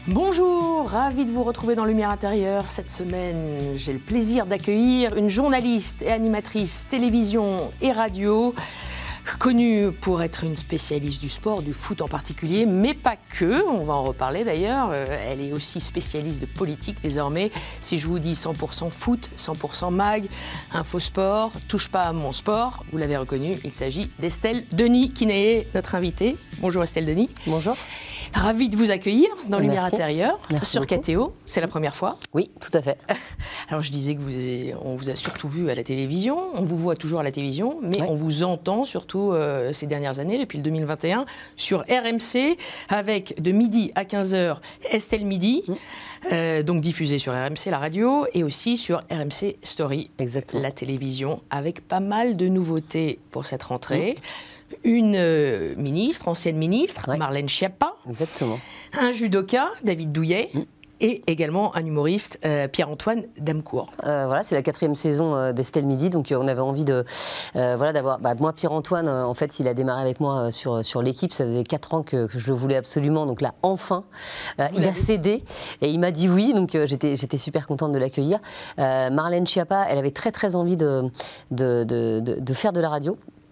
Bonjour, ravi de vous retrouver dans Lumière Intérieure. Cette semaine, j'ai le plaisir d'accueillir une journaliste et animatrice télévision et radio, connue pour être une spécialiste du sport, du foot en particulier, mais pas que, on va en reparler d'ailleurs. Elle est aussi spécialiste de politique désormais. Si je vous dis 100% foot, 100% mag, infosport, touche pas à mon sport, vous l'avez reconnu, il s'agit d'Estelle Denis qui est notre invitée. Bonjour Estelle Denis. Bonjour. Ravie de vous accueillir dans Lumière Merci. Intérieure, Merci sur beaucoup. KTO. C'est la première fois. Oui, tout à fait. Alors je disais on vous a surtout vu à la télévision, on vous voit toujours à la télévision, mais on vous entend surtout ces dernières années, depuis le 2021, sur RMC, avec de midi à 15h Estelle Midi, donc diffusée sur RMC, la radio, et aussi sur RMC Story, Exactement. la télévision, avec pas mal de nouveautés pour cette rentrée. Une ministre, ancienne ministre, Marlène Schiappa. Exactement. Un judoka, David Douillet. Et également un humoriste, Pierre-Antoine Damecourt. Voilà, c'est la 4e saison d'Estelle Midi, donc on avait envie de, d'avoir... moi, Pierre-Antoine, en fait, il a démarré avec moi sur l'équipe, ça faisait 4 ans que je le voulais absolument, donc là, enfin, il a cédé, et il m'a dit oui, donc j'étais super contente de l'accueillir. Marlène Schiappa, elle avait très envie de faire de la radio.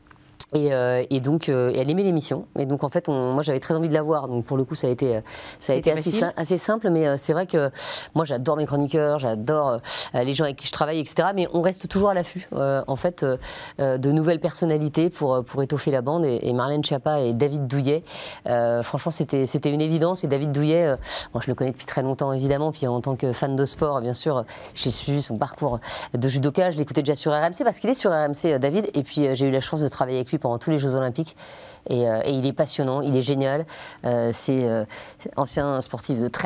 Et donc, elle aimait l'émission. Et donc, en fait, moi, j'avais très envie de la voir. Donc, pour le coup, ça a été assez simple. Mais c'est vrai que moi, j'adore mes chroniqueurs, j'adore les gens avec qui je travaille, etc. Mais on reste toujours à l'affût, en fait, de nouvelles personnalités pour étoffer la bande. Et Marlène Schiappa et David Douillet, franchement, c'était une évidence. Et David Douillet, moi, je le connais depuis très longtemps, évidemment. Puis en tant que fan de sport, bien sûr, j'ai suivi son parcours de judoka. Je l'écoutais déjà sur RMC parce qu'il est sur RMC, David. Et puis, j'ai eu la chance de travailler avec lui pendant tous les Jeux Olympiques et il est passionnant, il est génial. C'est ancien sportif de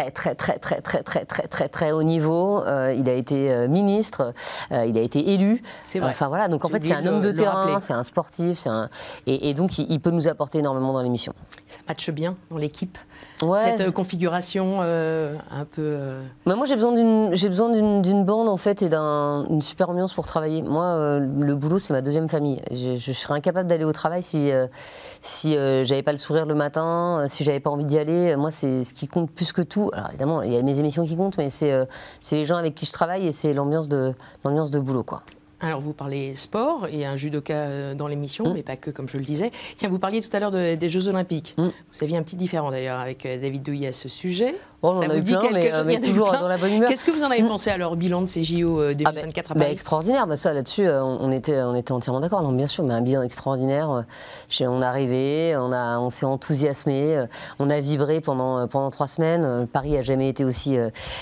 très haut niveau. Il a été ministre, il a été élu. C'est vrai. Enfin voilà, donc en fait c'est un homme de terrain, c'est un sportif, et donc il peut nous apporter énormément dans l'émission. Ça matche bien dans l'équipe. Ouais. Cette configuration un peu. Moi j'ai besoin d'une bande en fait et d'une super ambiance pour travailler. Moi le boulot c'est ma deuxième famille. Je serais incapable d'aller au travail si j'avais pas le sourire le matin, si j'avais pas envie d'y aller. Moi c'est ce qui compte plus que tout. Alors évidemment il y a mes émissions qui comptent, mais c'est les gens avec qui je travaille et c'est l'ambiance de boulot quoi. Alors, vous parlez sport, il y a un judoka dans l'émission, mais pas que, comme je le disais. Tiens, vous parliez tout à l'heure des Jeux Olympiques. Vous aviez un petit différend, d'ailleurs, avec David Douillet à ce sujet. Oh, on a eu plein, mais toujours dans la bonne humeur. Qu'est-ce que vous en avez pensé, alors, bilan de ces JO 2024 à Paris? Extraordinaire, ça, là-dessus, on était entièrement d'accord. Non, bien sûr, mais un bilan extraordinaire. On est arrivé, on s'est enthousiasmé, on a vibré pendant 3 semaines. Paris n'a jamais été aussi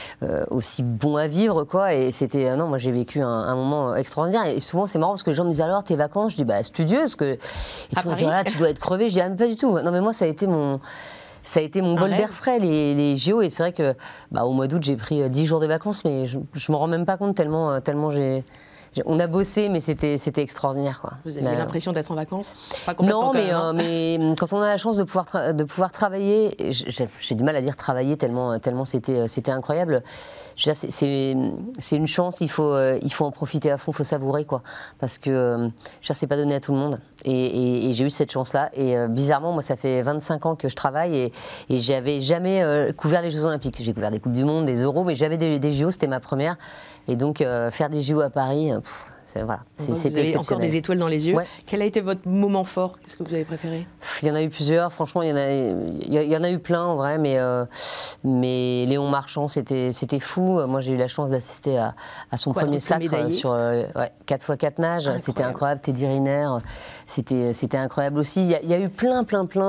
bon à vivre, quoi. Et c'était... non, moi, j'ai vécu un moment extraordinaire. Et souvent, c'est marrant parce que les gens me disent alors, tes vacances? Je dis, studieuse. Et tout, on dit, voilà, tu dois être crevé. Je dis, pas du tout. Non, mais moi, ça a été mon bol d'air frais, les JO. Et c'est vrai que au mois d'août, j'ai pris 10 jours de vacances, mais je ne me rends même pas compte tellement on a bossé, mais c'était extraordinaire, quoi. Vous aviez l'impression d'être en vacances? Pas complètement. Non, mais quand on a la chance de pouvoir travailler, j'ai du mal à dire travailler tellement c'était incroyable. C'est une chance, il faut en profiter à fond, il faut savourer, quoi. Parce que c'est pas donné à tout le monde. Et j'ai eu cette chance-là. Et bizarrement, moi, ça fait 25 ans que je travaille et j'avais jamais couvert les Jeux Olympiques. J'ai couvert des Coupes du Monde, des Euros, mais jamais des JO, c'était ma première. Et donc, faire des JO à Paris, voilà. Vous avez encore des étoiles dans les yeux. Ouais. Quel a été votre moment fort? Qu'est-ce que vous avez préféré? Il y en a eu plusieurs, franchement, il y en a eu plein en vrai, mais Léon Marchand, c'était fou. Moi, j'ai eu la chance d'assister à son premier sacre sur 4x4 nages. C'était incroyable. Teddy Riner, c'était incroyable aussi. Il y a eu plein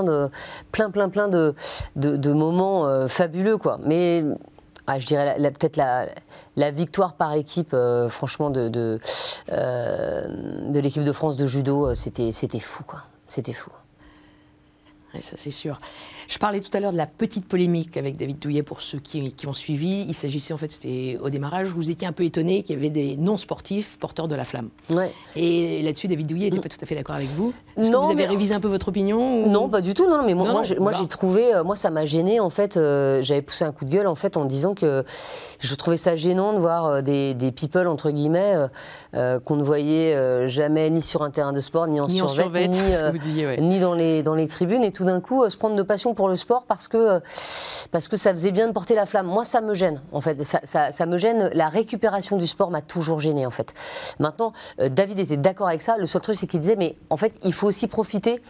de moments fabuleux, quoi. Mais je dirais peut-être la victoire par équipe, franchement, de l'équipe de France de judo, c'était fou, quoi. C'était fou. Ouais, ça, c'est sûr. Je parlais tout à l'heure de la petite polémique avec David Douillet pour ceux qui ont suivi. Il s'agissait, en fait, c'était au démarrage, vous étiez un peu étonné qu'il y avait des non-sportifs porteurs de la flamme. Ouais. Et là-dessus, David Douillet n'était pas tout à fait d'accord avec vous. Est-ce que vous avez révisé un peu votre opinion ou... Non, pas du tout. Non, mais moi j'ai trouvé, moi ça m'a gêné en fait. J'avais poussé un coup de gueule en fait en disant que je trouvais ça gênant de voir des people entre guillemets qu'on ne voyait jamais ni sur un terrain de sport, ni en survêt, ni dans les tribunes, et tout d'un coup se prendre de passion pour le sport parce que ça faisait bien de porter la flamme. Moi, ça me gêne, en fait. Ça me gêne. La récupération du sport m'a toujours gênée, en fait. Maintenant, David était d'accord avec ça. Le seul truc, c'est qu'il disait, mais en fait, il faut aussi profiter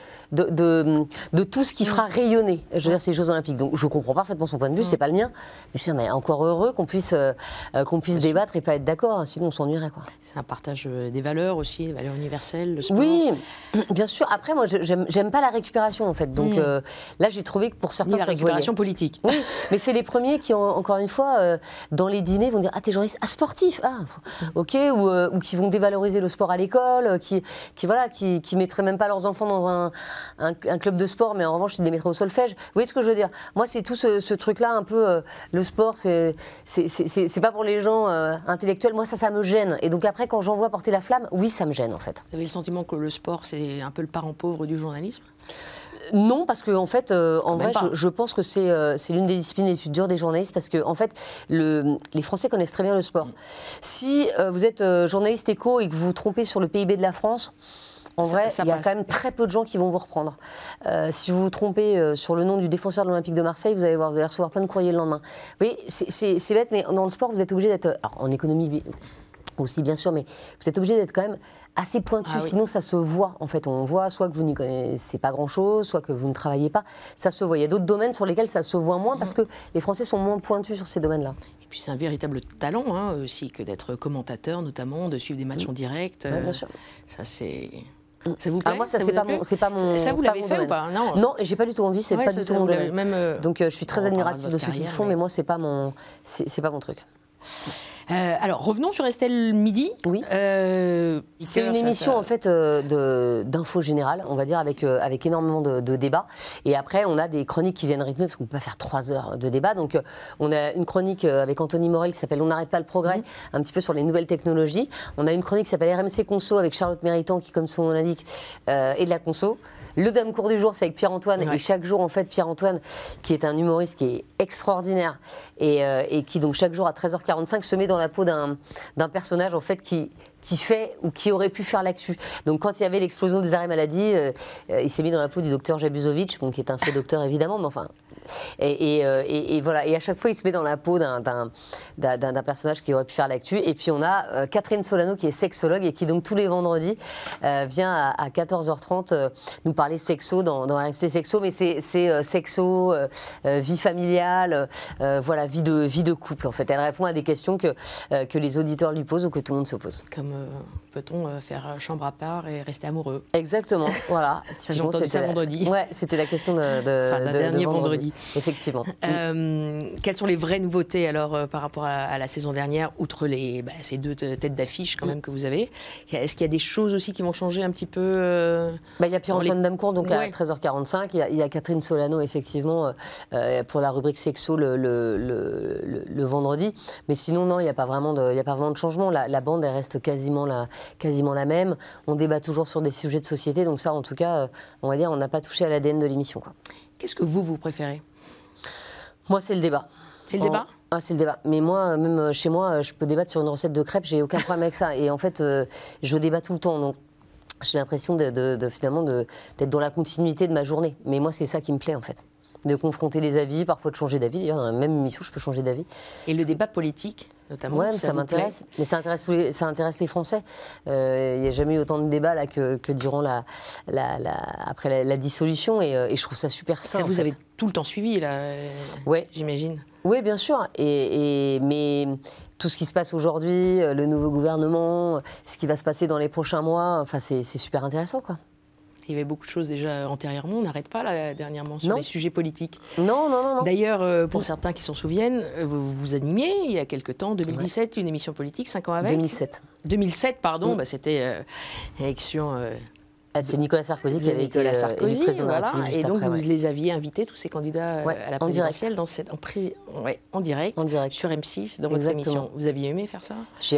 de tout ce qui fera rayonner, je veux dire, ces Jeux Olympiques. Donc, je comprends parfaitement son point de vue, c'est pas le mien. Mais je dis, mais encore heureux qu'on puisse débattre et pas être d'accord, sinon on s'ennuierait, quoi. C'est un partage des valeurs aussi, des valeurs universelles, le sport. Oui, bien sûr. Après, moi, j'aime pas la récupération, en fait. Donc là, j'ai trouvé que pour certains, la récupération politique. Oui, mais c'est les premiers qui, encore une fois, dans les dîners, vont dire, ah, t'es journaliste, ah, sportif, ah, ok, ou qui vont dévaloriser le sport à l'école, qui mettraient même pas leurs enfants dans un club de sport, mais en revanche, ils les mettraient au solfège. Vous voyez ce que je veux dire? Moi, c'est tout ce truc-là, un peu, le sport, c'est pas pour les gens intellectuels. Moi, ça me gêne. Et donc après, quand j'en vois porter la flamme, oui, ça me gêne, en fait. Vous avez le sentiment que le sport, c'est un peu le parent pauvre du journalisme? Non, parce que en fait, en vrai, je pense que c'est l'une des disciplines les plus dures des journalistes, parce que en fait, les Français connaissent très bien le sport. Si vous êtes journaliste éco et que vous vous trompez sur le PIB de la France, en vrai, il y a quand même très peu de gens qui vont vous reprendre. Si vous vous trompez sur le nom du défenseur de l'Olympique de Marseille, vous allez recevoir plein de courriers le lendemain. Oui, c'est bête, mais dans le sport, vous êtes obligé d'être, alors, en économie aussi bien sûr, mais vous êtes obligé d'être quand même assez pointu, sinon ça se voit. En fait, on voit soit que vous n'y connaissez pas grand-chose, soit que vous ne travaillez pas, ça se voit. Il y a d'autres domaines sur lesquels ça se voit moins parce que les Français sont moins pointus sur ces domaines-là. Et puis c'est un véritable talent aussi que d'être commentateur, notamment, de suivre des matchs en direct. Bien sûr. Ça, c'est... Ça vous plaît? Moi, ça, c'est pas mon. Ça, vous l'avez fait ou pas? Non, et j'ai pas du tout envie, c'est pas du tout mon domaine. Donc, je suis très admirative de ceux qui le font, mais moi, c'est pas mon truc. Alors, revenons sur Estelle Midi. Oui. C'est une émission, en fait, d'info générale, on va dire, avec énormément de débats. Et après, on a des chroniques qui viennent rythmer, parce qu'on ne peut pas faire 3 heures de débat. Donc, on a une chronique avec Anthony Morel qui s'appelle On n'arrête pas le progrès, un petit peu sur les nouvelles technologies. On a une chronique qui s'appelle RMC Conso avec Charlotte Méritant, qui, comme son nom l'indique, est de la conso. Le Dame Court du jour, c'est avec Pierre-Antoine. Et chaque jour, en fait, Pierre-Antoine, qui est un humoriste qui est extraordinaire et qui, donc, chaque jour à 13h45, se met dans la peau d'un personnage, en fait, qui fait ou qui aurait pu faire l'actu. Donc, quand il y avait l'explosion des arrêts maladie, il s'est mis dans la peau du docteur Jabuzovic, qui est un faux docteur, évidemment, mais enfin... Et voilà. Et à chaque fois, il se met dans la peau d'un personnage qui aurait pu faire l'actu. Et puis, on a Catherine Solano, qui est sexologue et qui, donc, tous les vendredis, vient à 14h30 nous parler sexo dans RMC Sexo. Mais c'est sexo, vie familiale, voilà, vie de couple, en fait. Elle répond à des questions que les auditeurs lui posent ou que tout le monde se pose. Comme peut-on faire chambre à part et rester amoureux? Exactement, voilà. J'ai entendu ça vendredi. Ouais, c'était la question de dernier vendredi. Effectivement. Quelles sont les vraies nouveautés alors par rapport à la saison dernière, outre ces 2 têtes d'affiche quand même que vous avez? Est-ce qu'il y a des choses aussi qui vont changer un petit peu il y a Pierre-Antoine Damecourt donc à 13h45, il y a Catherine Solano effectivement pour la rubrique sexo le vendredi, mais sinon non, il n'y a pas vraiment de changement. La bande elle reste quasiment la même. On débat toujours sur des sujets de société, donc ça en tout cas on va dire on n'a pas touché à l'ADN de l'émission, quoi. Qu'est-ce que vous préférez? Moi, c'est le débat. C'est le débat? Ah, c'est le débat. Mais moi, même chez moi, je peux débattre sur une recette de crêpes, j'ai aucun problème avec ça. Et en fait, je débat tout le temps. Donc, j'ai l'impression finalement d'être dans la continuité de ma journée. Mais moi, c'est ça qui me plaît, en fait. De confronter les avis, parfois de changer d'avis. D'ailleurs, dans la même émission, je peux changer d'avis. Et le débat politique, notamment? Oui, ça m'intéresse. Mais ça intéresse les Français. Il n'y a jamais eu autant de débats là, que durant après la dissolution. Et je trouve ça super sain. Ça, vous avez tout le temps suivi, là, j'imagine. Oui, bien sûr. Mais tout ce qui se passe aujourd'hui, le nouveau gouvernement, ce qui va se passer dans les prochains mois, enfin, c'est super intéressant, quoi. Il y avait beaucoup de choses déjà antérieurement, on n'arrête pas là, dernièrement sur les sujets politiques. Non. D'ailleurs, pour certains qui s'en souviennent, vous animiez il y a quelque temps, 2017, une émission politique, 5 ans avec. 2007, pardon, c'était l'élection... c'est Nicolas Sarkozy qui avait été élu président de la République juste et donc après, vous les aviez invités, tous ces candidats à la présidentielle, en direct sur M6, dans votre émission. Vous aviez aimé faire ça? J'ai adoré.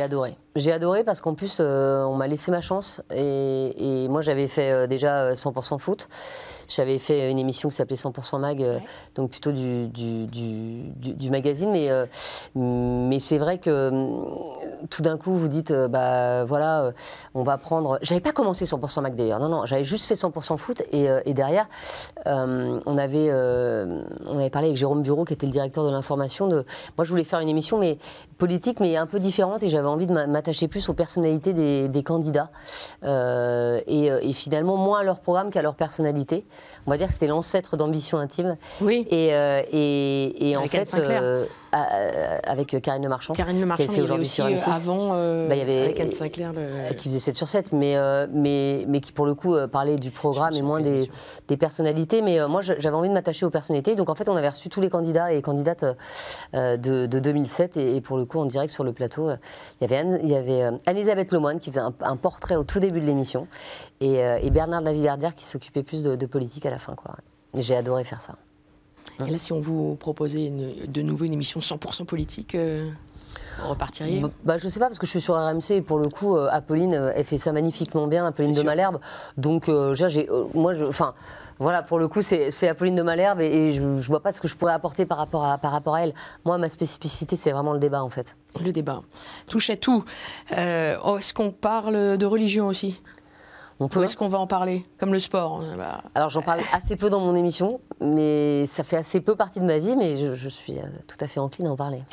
J'ai adoré parce qu'en plus, on m'a laissé ma chance. Et moi, j'avais fait déjà 100% foot. J'avais fait une émission qui s'appelait 100% Mag, donc plutôt du magazine. Mais c'est vrai que tout d'un coup, vous dites, bah voilà, on va prendre... J'avais pas commencé 100% Mag d'ailleurs. Non, j'avais juste fait 100% foot. Et derrière, on avait parlé avec Jérôme Bureau, qui était le directeur de l'information. Moi, je voulais faire une émission mais politique, mais un peu différente. Et j'avais envie de m'attacher plus aux personnalités des candidats. Et finalement, moins à leur programme qu'à leur personnalité. On va dire que c'était l'ancêtre d'Ambition Intime. Oui. Et en fait, avec Karine Le Marchand. Karine Le Marchand, il y avait aussi avant, il y avait, avec Anne Sinclair. Qui faisait 7 sur 7, mais qui pour le coup parlait du programme et moins des personnalités. Mais moi, j'avais envie de m'attacher aux personnalités. Donc en fait, on avait reçu tous les candidats et candidates de 2007. Et pour le coup, en direct sur le plateau, il y avait Anne-Elisabeth Lemoine qui faisait un portrait au tout début de l'émission. Et Bernard Lavillardière qui s'occupait plus de politique à la fin, quoi. J'ai adoré faire ça. Et là, si on vous proposait de nouveau une émission 100% politique, vous repartiriez ? Je sais pas, parce que je suis sur RMC et pour le coup, Apolline, elle fait ça magnifiquement bien, Apolline de Malherbe. Donc, voilà, pour le coup, c'est Apolline de Malherbe et je vois pas ce que je pourrais apporter par rapport à elle. Moi, ma spécificité, c'est vraiment le débat, en fait. Le débat. Touche à tout. Est-ce qu'on parle de religion aussi ? Ou est-ce qu'on va en parler, comme le sport? Alors j'en parle assez peu dans mon émission, mais ça fait assez peu partie de ma vie, mais je suis tout à fait encline à en parler.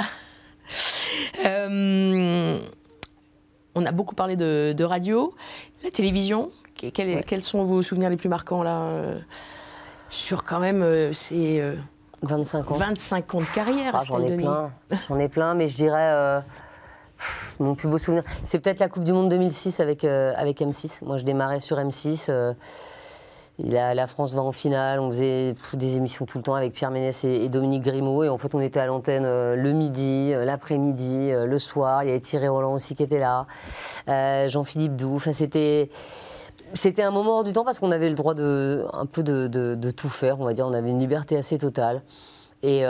On a beaucoup parlé de radio, la télévision. Quels sont vos souvenirs les plus marquants là, sur quand même ces 25 ans. 25 ans de carrière, J'en ai plein, mais je dirais... Mon plus beau souvenir, c'est peut-être la Coupe du Monde 2006 avec M6. Moi, je démarrais sur M6. La France va en finale. On faisait des émissions tout le temps avec Pierre Ménès et Dominique Grimaud. Et en fait, on était à l'antenne le midi, l'après-midi, le soir. Il y avait Thierry Roland aussi qui était là. Jean-Philippe Doux. Enfin, c'était un moment hors du temps parce qu'on avait le droit de tout faire. On va dire, on avait une liberté assez totale. Et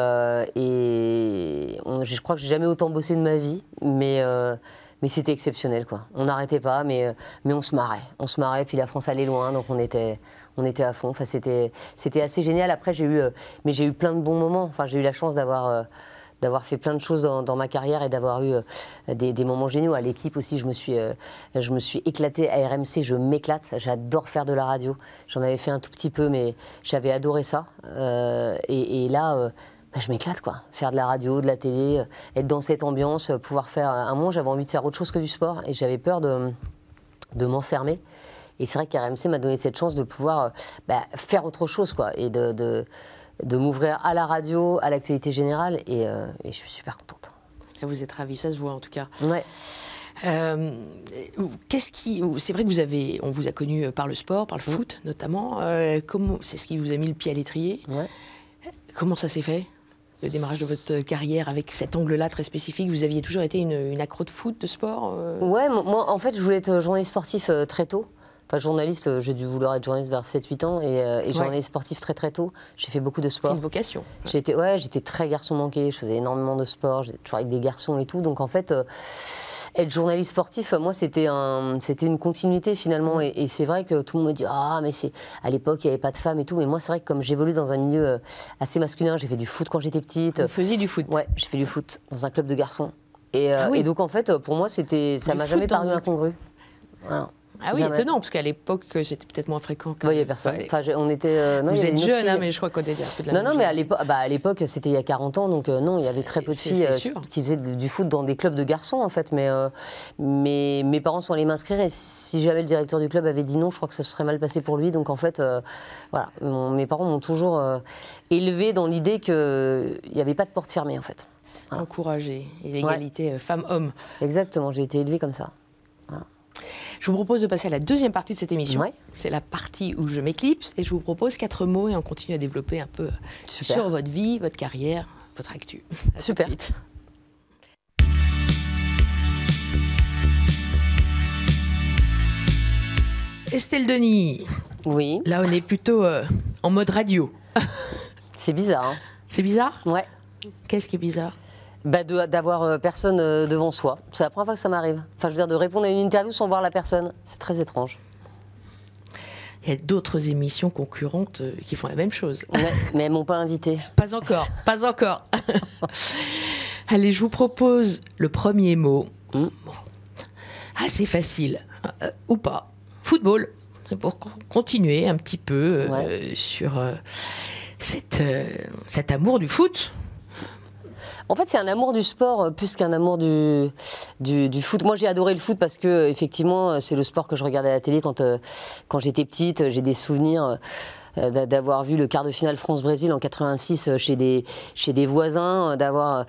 je crois que j'ai jamais autant bossé de ma vie, mais c'était exceptionnel, quoi. On n'arrêtait pas, mais on se marrait. On se marrait, puis la France allait loin, donc on était à fond. Enfin, c'était assez génial. Après, j'ai eu plein de bons moments. Enfin, j'ai eu la chance d'avoir fait plein de choses dans ma carrière et d'avoir eu des moments géniaux. À l'équipe aussi, je me suis éclatée. À RMC, je m'éclate. J'adore faire de la radio. J'en avais fait un tout petit peu, mais j'avais adoré ça. Et là, je m'éclate, quoi. Faire de la radio, de la télé, être dans cette ambiance, pouvoir faire... À un moment, j'avais envie de faire autre chose que du sport et j'avais peur de m'enfermer. Et c'est vrai qu'RMC m'a donné cette chance de pouvoir faire autre chose, quoi. Et de m'ouvrir à la radio, à l'actualité générale, et je suis super contente. Vous êtes ravie, ça se voit en tout cas. Ouais. C'est vrai que on vous a connu par le sport, par le foot notamment. C'est ce qui vous a mis le pied à l'étrier. Ouais. Comment ça s'est fait, le démarrage de votre carrière avec cet angle-là très spécifique? Vous aviez toujours été une accro de foot, de sport? Ouais, moi en fait je voulais être journaliste sportif très tôt. Enfin, journaliste, j'ai dû vouloir être journaliste vers 7-8 ans et journaliste sportif très très tôt. J'ai fait beaucoup de sport. Une vocation. J'étais très garçon manqué, je faisais énormément de sport, j'étais toujours avec des garçons et tout. Donc en fait, être journaliste sportif, moi c'était une continuité finalement. Et c'est vrai que tout le monde me dit « Ah, mais à l'époque il n'y avait pas de femmes et tout ». Mais moi c'est vrai que comme j'évolue dans un milieu assez masculin, j'ai fait du foot quand j'étais petite. Vous faisiez du foot? Ouais, j'ai fait du foot dans un club de garçons. Et donc en fait, pour moi, ça m'a jamais paru incongru. Voilà. Ah oui, étonnant, parce qu'à l'époque, c'était peut-être moins fréquent. Il n'y avait personne. Enfin, on était... Vous êtes jeune, mais je crois qu'on était un peu de la même Non, mais à l'époque, c'était il y a 40 ans, donc non, il y avait très peu de filles qui faisaient du foot dans des clubs de garçons, en fait. Mais mes parents sont allés m'inscrire, et si jamais le directeur du club avait dit non, je crois que ce serait mal passé pour lui. Donc en fait, voilà, mes parents m'ont toujours élevé dans l'idée qu'il n'y avait pas de porte fermée, en fait. Voilà. Encourager, et l'égalité femmes-hommes. Exactement, j'ai été élevée comme ça. Voilà. Je vous propose de passer à la deuxième partie de cette émission. Ouais. C'est la partie où je m'éclipse et je vous propose 4 mots et on continue à développer un peu sur votre vie, votre carrière, votre actu. Super. Tout de suite. Estelle Denis. Oui. Là, on est plutôt en mode radio. C'est bizarre, hein? C'est bizarre? Ouais. Qu'est-ce qui est bizarre? D'avoir personne devant soi. C'est la première fois que ça m'arrive. Enfin, je veux dire, de répondre à une interview sans voir la personne. C'est très étrange. Il y a d'autres émissions concurrentes qui font la même chose. Mais elles m'ont pas invité. Pas encore, pas encore. Allez, je vous propose le premier mot. Bon. Assez facile, ou pas. Football. C'est pour continuer un petit peu sur cet amour du foot. En fait, c'est un amour du sport plus qu'un amour du foot. Moi, j'ai adoré le foot parce que, effectivement, c'est le sport que je regardais à la télé quand j'étais petite. J'ai des souvenirs d'avoir vu le quart de finale France-Brésil en 86 chez des voisins, d'avoir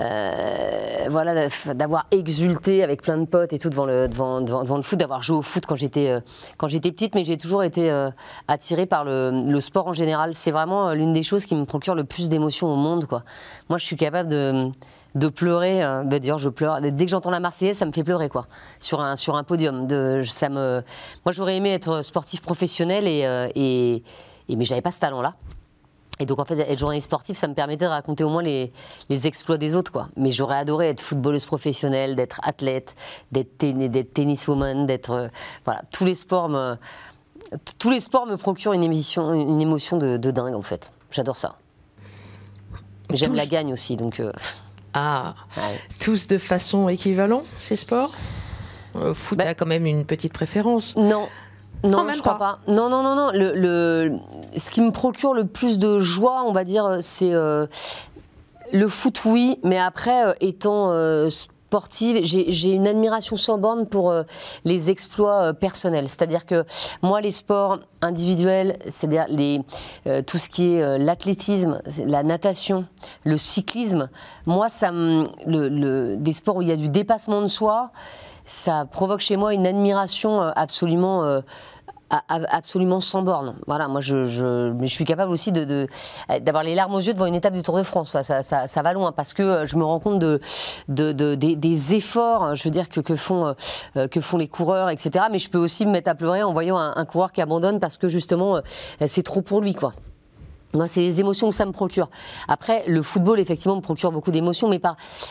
exulté avec plein de potes et tout devant le foot, d'avoir joué au foot quand j'étais petite. Mais j'ai toujours été attirée par le sport en général. C'est vraiment l'une des choses qui me procure le plus d'émotions au monde, quoi. Moi, je suis capable de pleurer, d'ailleurs je pleure. Dès que j'entends la Marseillaise, ça me fait pleurer, quoi. Sur un podium. Moi, j'aurais aimé être sportif professionnel mais j'avais pas ce talent-là. Et donc, en fait, être journaliste sportif, ça me permettait de raconter au moins les exploits des autres, quoi. Mais j'aurais adoré être footballeuse professionnelle, d'être athlète, d'être tenniswoman, d'être... voilà, tous les sports me procurent une émotion de dingue, en fait. J'adore ça. J'aime la gagne aussi, donc... Tous de façon équivalente, ces sports? Foot a quand même une petite préférence. Non, je crois pas. Non. Ce qui me procure le plus de joie, on va dire, c'est le foot, oui. Mais après, étant sportive, j'ai une admiration sans borne pour les exploits personnels. C'est-à-dire que moi, les sports individuels, c'est-à-dire tout ce qui est l'athlétisme, la natation, le cyclisme, moi, des sports où il y a du dépassement de soi, ça provoque chez moi une admiration absolument sans borne. Voilà, moi, mais je suis capable aussi d'avoir les larmes aux yeux devant une étape du Tour de France. Ça va loin parce que je me rends compte des efforts, je veux dire, que font les coureurs, etc. Mais je peux aussi me mettre à pleurer en voyant un coureur qui abandonne parce que justement, c'est trop pour lui, quoi. Moi, c'est les émotions que ça me procure. Après, le football, effectivement, me procure beaucoup d'émotions, mais par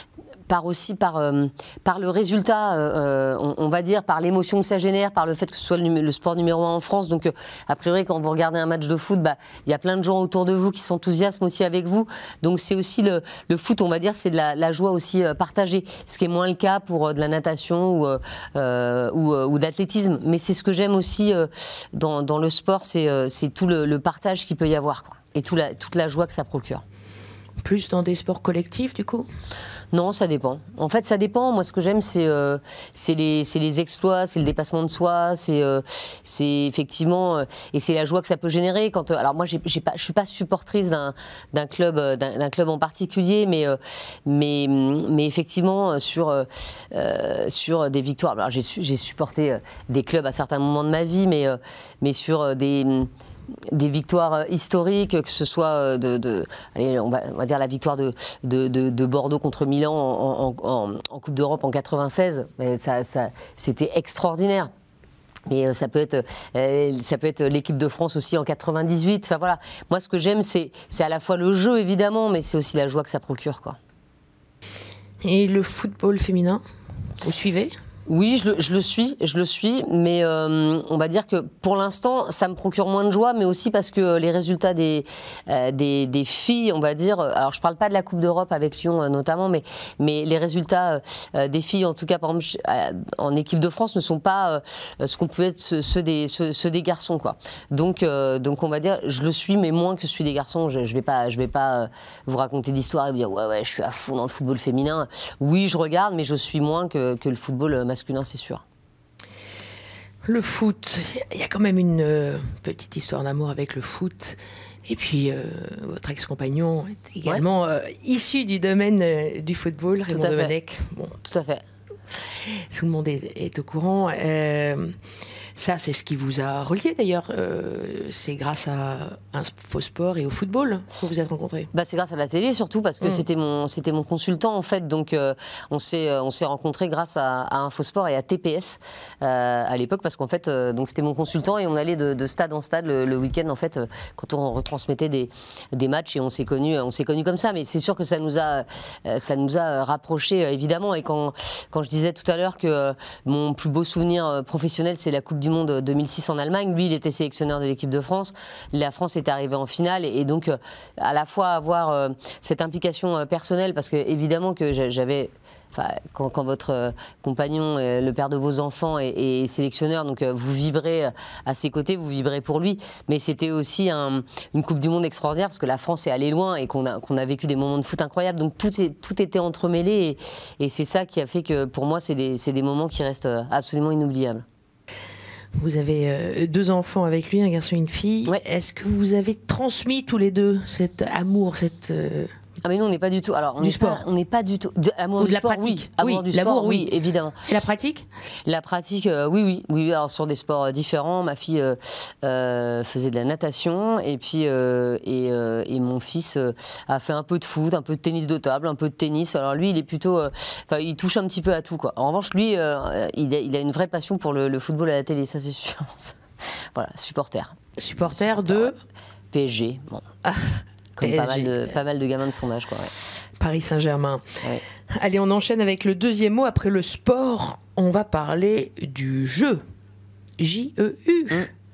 le résultat, on va dire, par l'émotion que ça génère, par le fait que ce soit le sport numéro 1 en France. Donc, a priori, quand vous regardez un match de foot, il y a plein de gens autour de vous qui s'enthousiasment aussi avec vous. Donc, c'est aussi le foot, on va dire, c'est de la joie aussi partagée. Ce qui est moins le cas pour de la natation ou de l'athlétisme. Mais c'est ce que j'aime aussi dans le sport, c'est tout le partage qu'il peut y avoir, quoi. Et toute la joie que ça procure. Plus dans des sports collectifs, du coup ? Non, ça dépend. En fait, ça dépend. Moi, ce que j'aime, c'est les exploits, c'est le dépassement de soi, c'est effectivement... et c'est la joie que ça peut générer. Alors moi, je suis pas supportrice d'un club en particulier, mais effectivement, sur des victoires... Alors, j'ai supporté des clubs à certains moments de ma vie, mais sur des victoires historiques, que ce soit allez, on va dire la victoire de Bordeaux contre Milan en Coupe d'Europe en 96, mais c'était extraordinaire. Mais ça peut être l'équipe de France aussi en 98. Enfin voilà, moi ce que j'aime c'est à la fois le jeu évidemment, mais c'est aussi la joie que ça procure, quoi. Et le football féminin, vous suivez ? Oui, je le suis, mais on va dire que pour l'instant, ça me procure moins de joie, mais aussi parce que les résultats des filles, on va dire, alors je parle pas de la Coupe d'Europe avec Lyon notamment, mais les résultats des filles, en tout cas par exemple en équipe de France, ne sont pas ce qu'on peut être ceux des garçons, quoi. Donc on va dire, je le suis, mais moins que celui des garçons. Je vais pas vous raconter d'histoire et vous dire ouais, je suis à fond dans le football féminin. Oui, je regarde, mais je suis moins que le football masculin, c'est sûr. Le foot, il y a quand même une petite histoire d'amour avec le foot. Et puis, votre ex-compagnon est également issu du domaine du football, Raymond Domenech. Bon. Tout à fait. tout le monde est au courant. Ça, c'est ce qui vous a relié d'ailleurs. C'est grâce à un faux sport et au football que vous vous êtes rencontrés. Bah, c'est grâce à la télé surtout parce que c'était mon consultant en fait. Donc on s'est rencontrés grâce à un faux sport et à TPS à l'époque parce qu'en fait donc c'était mon consultant et on allait de stade en stade le week-end en fait quand on retransmettait des matchs et on s'est connus comme ça. Mais c'est sûr que ça nous a rapprochés évidemment. Et quand je disais tout à l'heure que mon plus beau souvenir professionnel c'est la Coupe du Monde 2006 en Allemagne. Lui, il était sélectionneur de l'équipe de France. La France est arrivée en finale et donc à la fois avoir cette implication personnelle parce que évidemment que j'avais... Enfin, quand votre compagnon, le père de vos enfants, est sélectionneur, donc vous vibrez à ses côtés, vous vibrez pour lui. Mais c'était aussi une Coupe du Monde extraordinaire parce que la France est allée loin et qu'on a vécu des moments de foot incroyables. Donc tout était entremêlé et c'est ça qui a fait que pour moi, c'est des moments qui restent absolument inoubliables. Vous avez 2 enfants avec lui, un garçon et une fille. Ouais. Est-ce que vous avez transmis tous les deux cet amour, cette... Ah mais nous on n'est pas du tout. Alors du sport. On n'est pas du tout. L'amour du sport, pratique. Oui. Amour du sport, oui, évidemment. Et la pratique? La pratique, oui. Alors sur des sports différents, ma fille faisait de la natation et puis et mon fils a fait un peu de foot, un peu de tennis de table, un peu de tennis. Alors lui, il est plutôt, il touche un petit peu à tout quoi. En revanche, lui, il a une vraie passion pour le football à la télé, ça c'est sûr. Voilà, supporter de PSG. Bon. Comme pas mal de gamins de son âge, quoi. Ouais. Paris Saint-Germain. Ouais. Allez, on enchaîne avec le deuxième mot. Après le sport, on va parler du jeu. J-E-U.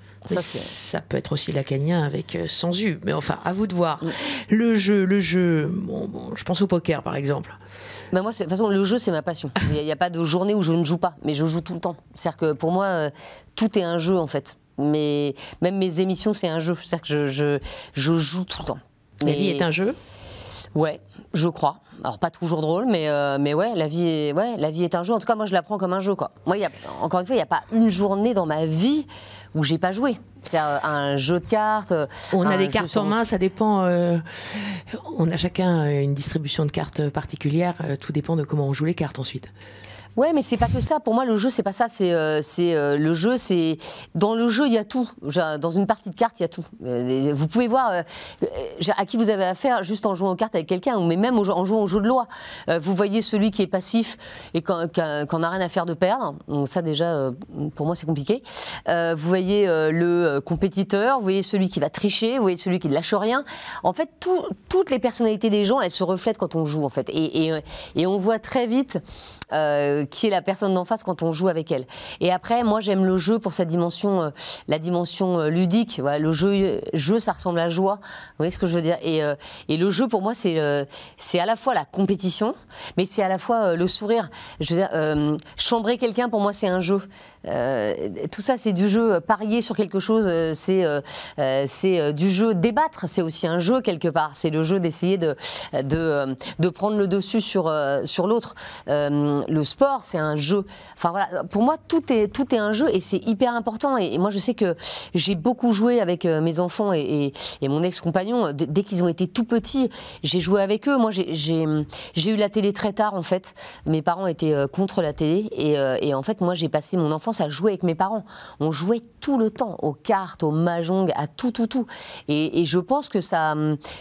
Ça peut être aussi lacanien avec sans U. Mais enfin, à vous de voir. Le jeu. Bon, je pense au poker, par exemple. Ben moi, de toute façon, le jeu, c'est ma passion. Il n'y a pas de journée où je ne joue pas, mais je joue tout le temps. C'est-à-dire que pour moi, tout est un jeu, en fait. Mais même mes émissions, c'est un jeu. C'est-à-dire que je joue tout le temps. La vie est un jeu? Ouais, je crois. Alors pas toujours drôle, mais ouais, la vie est un jeu. En tout cas, moi, je la prends comme un jeu, quoi. Moi, encore une fois, il n'y a pas une journée dans ma vie où j'ai pas joué. C'est un jeu de cartes. On a des cartes en main, ça dépend. On a chacun une distribution de cartes particulière. Tout dépend de comment on joue les cartes ensuite. Ouais, mais c'est pas que ça. Pour moi, le jeu, c'est pas ça. C'est le jeu, c'est dans le jeu, il y a tout. Dans une partie de cartes, il y a tout. Vous pouvez voir à qui vous avez affaire juste en jouant aux cartes avec quelqu'un, mais même en jouant au jeu de loi. Vous voyez celui qui est passif et qu'on n'a rien à faire de perdre. Donc ça, déjà, pour moi, c'est compliqué. Vous voyez le compétiteur, vous voyez celui qui va tricher, vous voyez celui qui ne lâche rien. En fait, toutes les personnalités des gens, elles se reflètent quand on joue, en fait. Et on voit très vite qui est la personne d'en face quand on joue avec elle. Et après, moi, j'aime le jeu pour sa dimension, la dimension ludique. Voilà, le jeu, ça ressemble à la joie. Vous voyez ce que je veux dire? Et le jeu, pour moi, c'est à la fois la compétition, mais c'est à la fois le sourire. Je veux dire, chambrer quelqu'un, pour moi, c'est un jeu. Tout ça, c'est du jeu. Parier sur quelque chose, c'est du jeu. Débattre, c'est aussi un jeu quelque part. C'est le jeu d'essayer de prendre le dessus sur l'autre. Le sport, c'est un jeu. Enfin voilà, pour moi, tout est un jeu et c'est hyper important. Et moi, je sais que j'ai beaucoup joué avec mes enfants et mon ex-compagnon. Dès qu'ils ont été tout petits, j'ai joué avec eux. Moi, j'ai eu la télé très tard, en fait. Mes parents étaient contre la télé. Et en fait, moi, j'ai passé mon enfance à jouer avec mes parents. On jouait tout le temps, aux cartes, aux mahjong, à tout. Et je pense que ça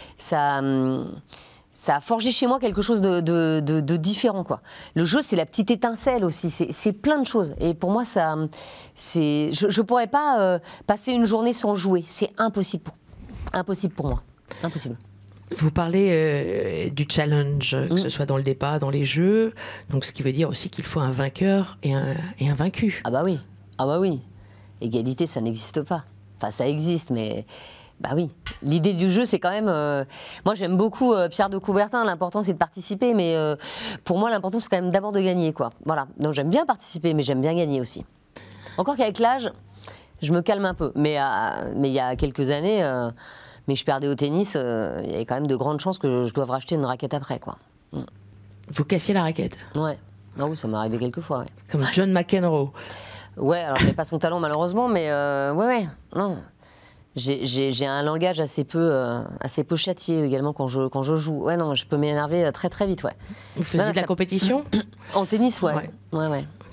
a forgé chez moi quelque chose de différent, quoi. Le jeu, c'est la petite étincelle aussi. C'est plein de choses. Et pour moi, je pourrais pas passer une journée sans jouer. C'est impossible pour moi. Impossible. Vous parlez du challenge, que ce soit dans le débat, dans les jeux. Donc, ce qui veut dire aussi qu'il faut un vainqueur et un vaincu. Ah bah oui. Égalité, ça n'existe pas. Enfin, ça existe, mais... Bah oui, l'idée du jeu, c'est quand même... Moi, j'aime beaucoup Pierre de Coubertin, l'important, c'est de participer, mais pour moi, l'important, c'est quand même d'abord de gagner, quoi. Voilà, donc j'aime bien participer, mais j'aime bien gagner aussi. Encore qu'avec l'âge, je me calme un peu. Mais il y a quelques années, mais je perdais au tennis, il y avait quand même de grandes chances que je doive racheter une raquette après, quoi. Vous cassiez la raquette? Ouais. Ah oui, ça m'est arrivé quelques fois, ouais. Comme John McEnroe. Ouais, alors je n'ai pas son talent, malheureusement, mais ouais, non... J'ai un langage assez peu châtié également quand je joue. Ouais, non, je peux m'énerver très très vite, ouais. Vous faisiez de la compétition? En tennis, ouais. Ouais.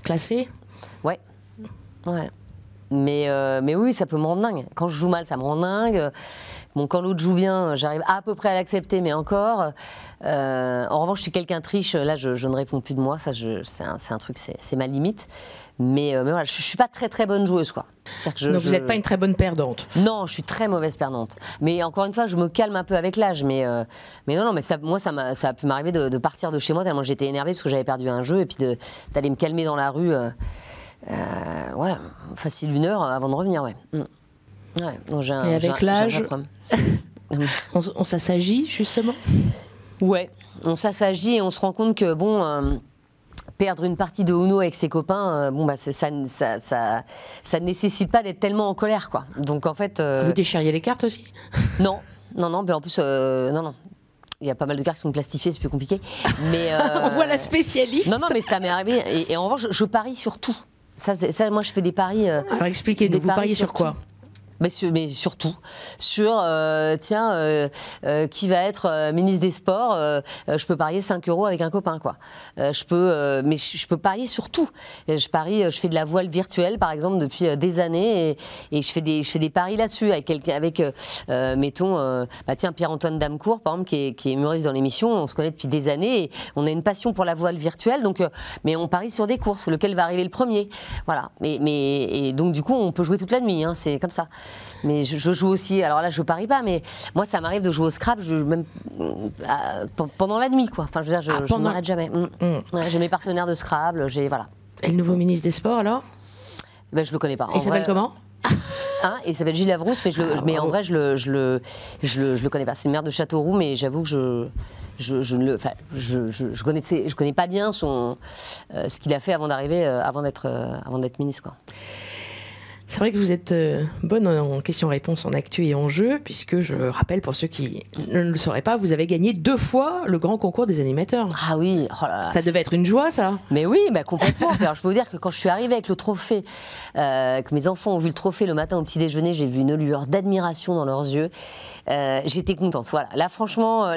classé. Ouais. Ouais. Mais oui, ça peut me rendre dingue. Quand je joue mal, ça me rend dingue. Bon, quand l'autre joue bien, j'arrive à peu près à l'accepter, mais encore. En revanche, si quelqu'un triche, là, je ne réponds plus de moi. Ça, c'est un truc, c'est ma limite. Mais voilà, je ne suis pas très très bonne joueuse, quoi. Donc vous n'êtes pas une très bonne perdante? Non, je suis très mauvaise perdante. Mais encore une fois, je me calme un peu avec l'âge. Mais non, mais moi, ça a pu m'arriver de partir de chez moi tellement j'étais énervée parce que j'avais perdu un jeu et puis d'aller me calmer dans la rue. Ouais, facile 1 heure avant de revenir, ouais. Ouais, donc et avec l'âge, on s'assagit justement? Ouais, on s'assagit et on se rend compte que bon, perdre une partie de Uno avec ses copains, bon bah ça ne nécessite pas d'être tellement en colère, quoi. Donc en fait. Vous déchiriez les cartes aussi? Non, mais en plus non. Il y a pas mal de cartes qui sont plastifiées, c'est plus compliqué. Mais on voit la spécialiste. Non, mais ça m'est arrivé. Et en revanche, je parie sur tout. Ça, moi, je fais des paris. Alors expliquez-nous, vous pariez sur quoi? Mais surtout sur, qui va être ministre des Sports, je peux parier 5 € avec un copain, quoi. Mais je peux parier sur tout. Je fais de la voile virtuelle, par exemple, depuis des années, et je fais des paris là-dessus, mettons, Pierre-Antoine Damecourt, par exemple, qui est humoriste dans l'émission, on se connaît depuis des années, et on a une passion pour la voile virtuelle, donc, mais on parie sur des courses, lequel va arriver le premier. Voilà. Et donc, du coup, on peut jouer toute la nuit, hein, c'est comme ça. Mais je joue aussi, alors là je parie pas, mais moi ça m'arrive de jouer au Scrabble même pendant la nuit, quoi. Enfin je veux dire, je ne m'arrête jamais. Ouais, j'ai mes partenaires de Scrabble, voilà. Et le nouveau ministre des Sports alors? Ben, je le connais pas. Il s'appelle comment? Il s'appelle Gilles Lavrousse, mais en vrai je le connais pas. C'est le maire de Châteauroux, mais j'avoue que je connais pas bien ce qu'il a fait avant d'être ministre, quoi. C'est vrai que vous êtes bonne en questions-réponses, en actu et en jeu, puisque je rappelle, pour ceux qui ne le sauraient pas, vous avez gagné 2 fois le grand concours des animateurs. Ah oui, oh là là. Ça devait être une joie, ça. Mais oui, complètement. Alors, je peux vous dire que quand je suis arrivée avec le trophée, que mes enfants ont vu le trophée le matin au petit déjeuner, j'ai vu une lueur d'admiration dans leurs yeux. J'étais contente. Voilà. Là, franchement,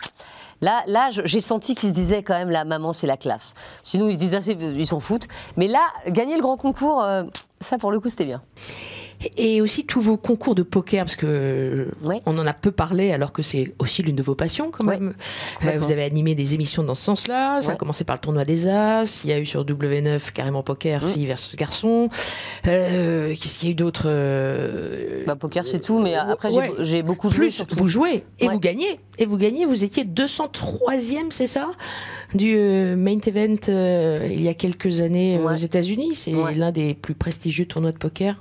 Là, j'ai senti qu'ils se disaient quand même, la maman, c'est la classe. Sinon, ils se disaient, ils s'en foutent. Mais là, gagner le grand concours, ça, pour le coup, c'était bien. Et aussi tous vos concours de poker, parce que on en a peu parlé, alors que c'est aussi l'une de vos passions, quand même. Vous avez animé des émissions dans ce sens-là. Ça a commencé par le tournoi des As. Il y a eu sur W9 carrément poker, filles versus garçons. Qu'est-ce qu'il y a eu d'autre? Poker, c'est tout, mais après, j'ai beaucoup joué. Plus, surtout. Vous jouez et vous gagnez. Et vous gagnez, vous étiez 203e, c'est ça, du main event il y a quelques années aux États-Unis. C'est l'un des plus prestigieux tournois de poker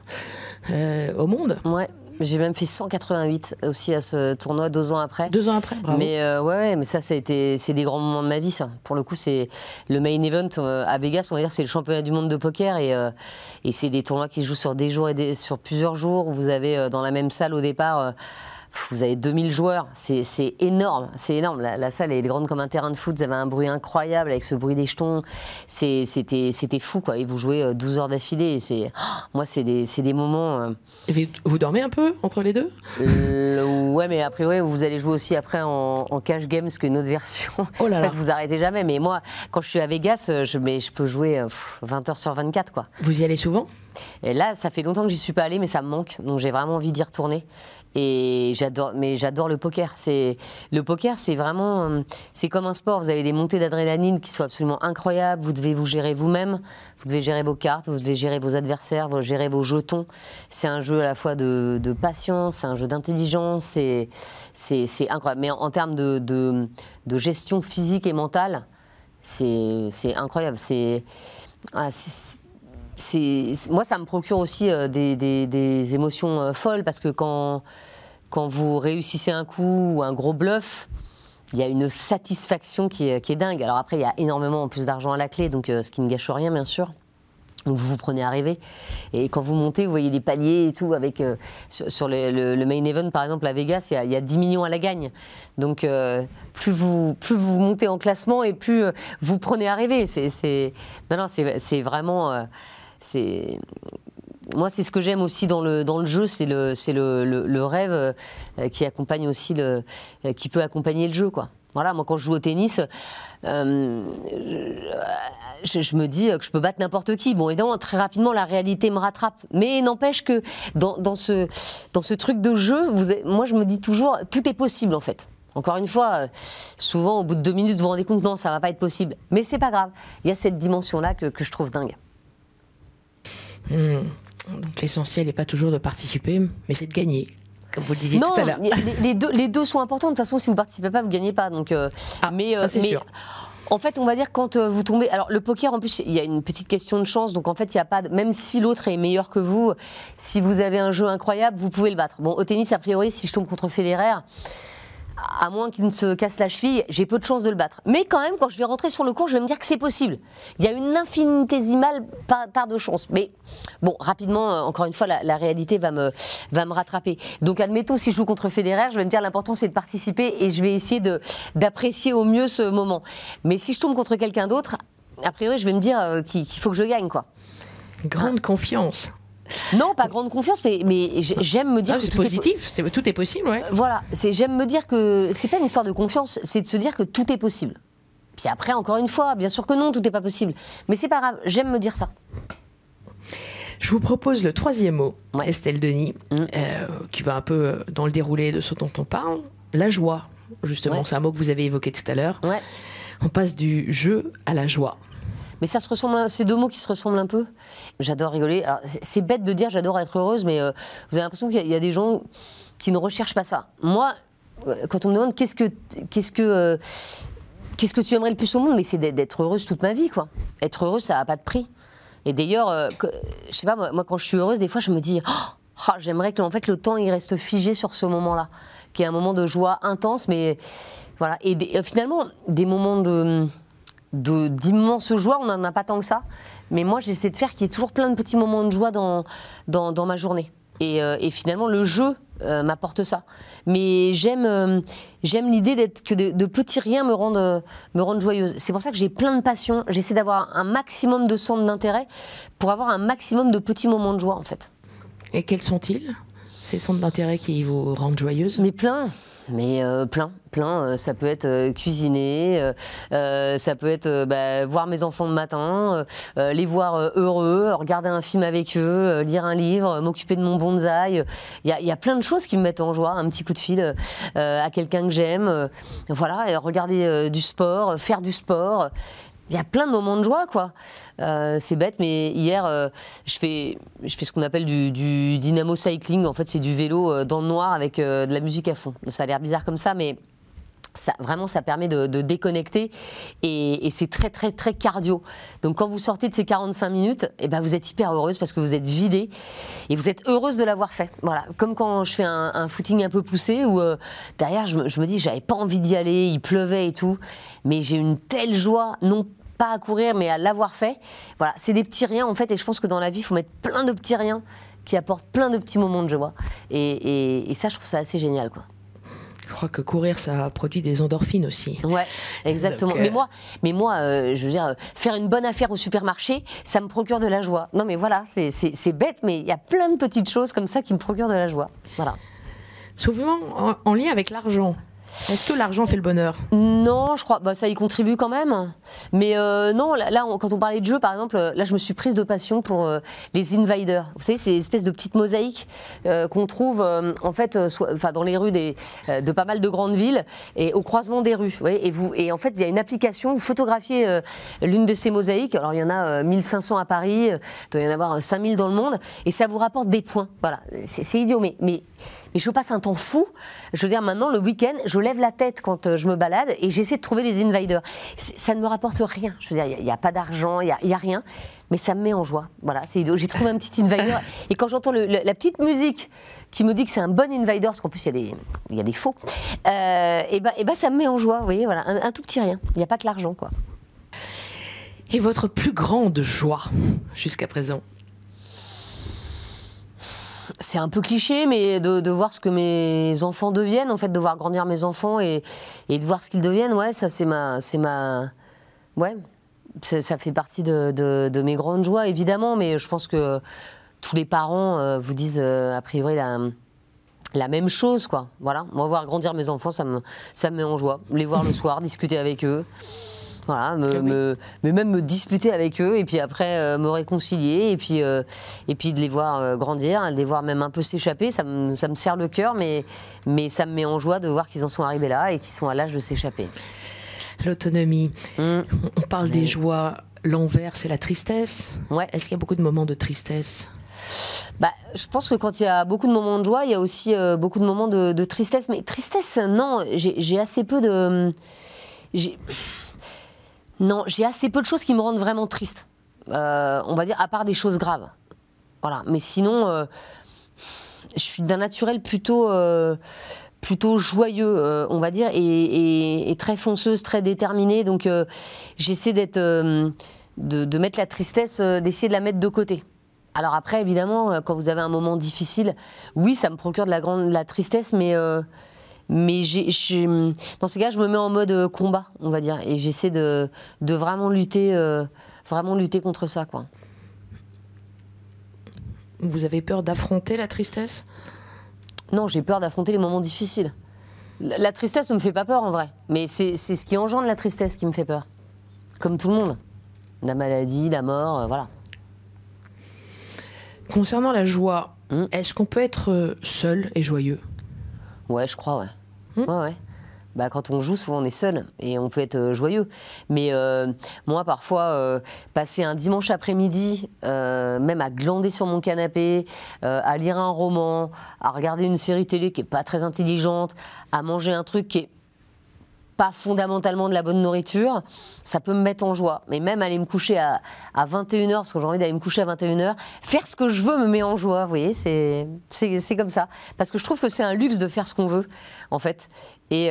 au monde. Ouais. J'ai même fait 188 aussi à ce tournoi 2 ans après. 2 ans après, bravo. Mais mais ça c'est des grands moments de ma vie, ça. Pour le coup, c'est le main event à Vegas, on va dire, c'est le championnat du monde de poker, et c'est des tournois qui se jouent sur des jours et sur plusieurs jours. Vous avez dans la même salle au départ. Vous avez 2000 joueurs, c'est énorme, c'est énorme. La salle est grande comme un terrain de foot, vous avez un bruit incroyable avec ce bruit des jetons, c'était fou, quoi. Et vous jouez 12 heures d'affilée, moi c'est des moments... Et vous dormez un peu entre les deux? Ouais, mais après vous allez jouer aussi après en cash game, ce qui est une autre version. Oh là là. En fait, vous arrêtez jamais, mais moi quand je suis à Vegas, je peux jouer 20 heures sur 24, quoi. Vous y allez souvent? Et là, ça fait longtemps que j'y suis pas allée, mais ça me manque. Donc j'ai vraiment envie d'y retourner. Et j'adore le poker. Le poker, c'est vraiment, c'est comme un sport. Vous avez des montées d'adrénaline qui sont absolument incroyables. Vous devez vous gérer vous-même. Vous devez gérer vos cartes. Vous devez gérer vos adversaires. Vous gérer vos jetons. C'est un jeu à la fois de patience, c'est un jeu d'intelligence. C'est incroyable. Mais en termes de gestion physique et mentale, c'est incroyable. Moi, ça me procure aussi des émotions folles, parce que quand vous réussissez un coup ou un gros bluff, il y a une satisfaction qui est dingue. Alors après, il y a énormément en plus d'argent à la clé, donc ce qui ne gâche rien, bien sûr. Donc vous prenez à rêver. Et quand vous montez, vous voyez des paliers et tout. Avec, sur le main event, par exemple, à Vegas, il y a 10 millions à la gagne. Donc plus vous montez en classement et plus vous prenez à rêver. C'est vraiment... Moi, c'est ce que j'aime aussi dans le jeu, c'est le rêve qui accompagne aussi qui peut accompagner le jeu, quoi. Voilà, moi quand je joue au tennis, je me dis que je peux battre n'importe qui. Bon, évidemment, très rapidement, la réalité me rattrape. Mais n'empêche que dans ce truc de jeu, moi je me dis toujours, tout est possible en fait. Encore une fois, souvent au bout de 2 minutes, vous vous rendez compte, non, ça va pas être possible. Mais c'est pas grave, il y a cette dimension-là que je trouve dingue. Donc l'essentiel n'est pas toujours de participer, mais c'est de gagner. Comme vous le disiez tout à l'heure. Les deux sont importants. De toute façon, si vous ne participez pas, vous ne gagnez pas. Donc, ça, c'est sûr. En fait, on va dire quand vous tombez... Alors, le poker, en plus, il y a une petite question de chance. Donc, en fait, il n'y a pas... Même si l'autre est meilleur que vous, si vous avez un jeu incroyable, vous pouvez le battre. Bon, au tennis, a priori, si je tombe contre Federer, à moins qu'il ne se casse la cheville, j'ai peu de chances de le battre. Mais quand même, quand je vais rentrer sur le court, je vais me dire que c'est possible. Il y a une infinitésimale part de chance. Mais bon, rapidement, encore une fois, la réalité va me rattraper. Donc, admettons, si je joue contre Federer, je vais me dire l'important, c'est de participer et je vais essayer d'apprécier au mieux ce moment. Mais si je tombe contre quelqu'un d'autre, a priori, je vais me dire qu'il faut que je gagne, quoi. Grande confiance. Non, pas grande confiance, mais j'aime me dire que c'est positif, tout est possible, ouais. Voilà, j'aime me dire que c'est pas une histoire de confiance, c'est de se dire que tout est possible. Puis après, encore une fois, bien sûr que non, tout n'est pas possible. Mais c'est pas grave, j'aime me dire ça. Je vous propose le 3e mot, Estelle Denis, qui va un peu dans le déroulé de ce dont on parle. La joie, justement, c'est un mot que vous avez évoqué tout à l'heure. Ouais. On passe du jeu à la joie. Mais ça se ressemble, c'est 2 mots qui se ressemblent un peu. J'adore rigoler. C'est bête de dire j'adore être heureuse, mais vous avez l'impression qu'il y a des gens qui ne recherchent pas ça. Moi, quand on me demande qu'est-ce que tu aimerais le plus au monde, mais c'est d'être heureuse toute ma vie, quoi. Être heureuse, ça n'a pas de prix. Et d'ailleurs, je sais pas, moi quand je suis heureuse, des fois je me dis, j'aimerais que en fait le temps il reste figé sur ce moment-là, qui est un moment de joie intense, mais voilà. Et finalement, des moments d'immense joie, on n'en a pas tant que ça. Mais moi, j'essaie de faire qu'il y ait toujours plein de petits moments de joie dans ma journée. Et finalement, le jeu m'apporte ça. Mais j'aime l'idée que de petits riens me rendent joyeuse. C'est pour ça que j'ai plein de passions. J'essaie d'avoir un maximum de centres d'intérêt pour avoir un maximum de petits moments de joie, en fait. Et quels sont-ils, ces centres d'intérêt qui vous rendent joyeuse? Mais plein. Mais plein. Ça peut être cuisiner, ça peut être voir mes enfants le matin, les voir heureux, regarder un film avec eux, lire un livre, m'occuper de mon bonsaï. Il y a plein de choses qui me mettent en joie. Un petit coup de fil à quelqu'un que j'aime, voilà, regarder du sport, faire du sport. Il y a plein de moments de joie, quoi. C'est bête, mais hier, je fais ce qu'on appelle du dynamo cycling. En fait, c'est du vélo dans le noir avec de la musique à fond. Ça a l'air bizarre comme ça, mais vraiment, ça permet de déconnecter. Et c'est très, très, très cardio. Donc, quand vous sortez de ces 45 minutes, vous êtes hyper heureuse parce que vous êtes vidée et vous êtes heureuse de l'avoir fait. Voilà. Comme quand je fais un footing un peu poussé où derrière, je me dis, j'avais pas envie d'y aller, il pleuvait et tout. Mais j'ai une telle joie, non pas à courir, mais à l'avoir fait. Voilà, c'est des petits riens, en fait, et je pense que dans la vie, il faut mettre plein de petits riens qui apportent plein de petits moments de joie. Et ça, je trouve ça assez génial, quoi. Je crois que courir, ça produit des endorphines aussi. Ouais, exactement. Donc, mais moi, je veux dire, faire une bonne affaire au supermarché, ça me procure de la joie. Non, mais voilà, c'est bête, mais il y a plein de petites choses comme ça qui me procurent de la joie. Voilà. Souvent en lien avec l'argent. Est-ce que l'argent fait le bonheur? Non, je crois, ça y contribue quand même. Mais non, là, quand on parlait de jeu, par exemple, là, je me suis prise de passion pour les invaders. Vous savez, ces espèces de petites mosaïques qu'on trouve en fait, dans les rues de pas mal de grandes villes et au croisement des rues. Ouais, et en fait, il y a une application, vous photographiez l'une de ces mosaïques. Alors, il y en a 1500 à Paris, il doit y en avoir 5000 dans le monde, et ça vous rapporte des points. Voilà, c'est idiot, mais je passe un temps fou. Je veux dire, maintenant, le week-end, je lève la tête quand je me balade et j'essaie de trouver les invaders. Ça ne me rapporte rien. Je veux dire, il n'y a pas d'argent, il n'y a rien. Mais ça me met en joie. Voilà, c'est idiot. J'ai trouvé un petit invader. Et quand j'entends la petite musique qui me dit que c'est un bon invader, parce qu'en plus, il y a des faux, et ça me met en joie. Vous voyez, voilà, un tout petit rien. Il n'y a pas que l'argent, quoi. Et votre plus grande joie jusqu'à présent? C'est un peu cliché, mais de voir ce que mes enfants deviennent, en fait, de voir grandir mes enfants et de voir ce qu'ils deviennent, ouais, ça ouais, ça fait partie de mes grandes joies, évidemment, mais je pense que tous les parents vous disent, a priori, la même chose, quoi. Voilà, moi, voir grandir mes enfants, ça me met en joie. Les voir le soir, discuter avec eux. Voilà, mais même me disputer avec eux et puis après me réconcilier et puis de les voir grandir, de les voir même un peu s'échapper, ça me serre le cœur, mais ça me met en joie de voir qu'ils en sont arrivés là et qu'ils sont à l'âge de s'échapper. L'autonomie, on parle des joies, l'envers c'est la tristesse. Ouais. Est-ce qu'il y a beaucoup de moments de tristesse ? Je pense que quand il y a beaucoup de moments de joie, il y a aussi beaucoup de moments de tristesse, mais tristesse, non, j'ai assez peu de... Non, j'ai assez peu de choses qui me rendent vraiment triste. On va dire, à part des choses graves. Voilà. Mais sinon, je suis d'un naturel plutôt joyeux, on va dire, et très fonceuse, très déterminée. Donc, j'essaie de mettre la tristesse, d'essayer de la mettre de côté. Alors après, évidemment, quand vous avez un moment difficile, oui, ça me procure de la tristesse, mais dans ces cas, je me mets en mode combat, on va dire, et j'essaie de vraiment lutter contre ça, quoi. Vous avez peur d'affronter la tristesse ? Non, j'ai peur d'affronter les moments difficiles. La tristesse ne me fait pas peur, en vrai, mais c'est ce qui engendre la tristesse qui me fait peur. Comme tout le monde. La maladie, la mort, voilà. Concernant la joie, est-ce qu'on peut être seul et joyeux ? Ouais, je crois, ouais. Ouais. Quand on joue, souvent on est seul et on peut être joyeux. Mais moi, parfois, passer un dimanche après-midi, même à glander sur mon canapé, à lire un roman, à regarder une série télé qui n'est pas très intelligente, à manger un truc qui est pas fondamentalement de la bonne nourriture, ça peut me mettre en joie. Mais même aller me coucher à 21h, parce que j'ai envie d'aller me coucher à 21h, faire ce que je veux me met en joie, vous voyez, c'est comme ça. Parce que je trouve que c'est un luxe de faire ce qu'on veut, en fait. Et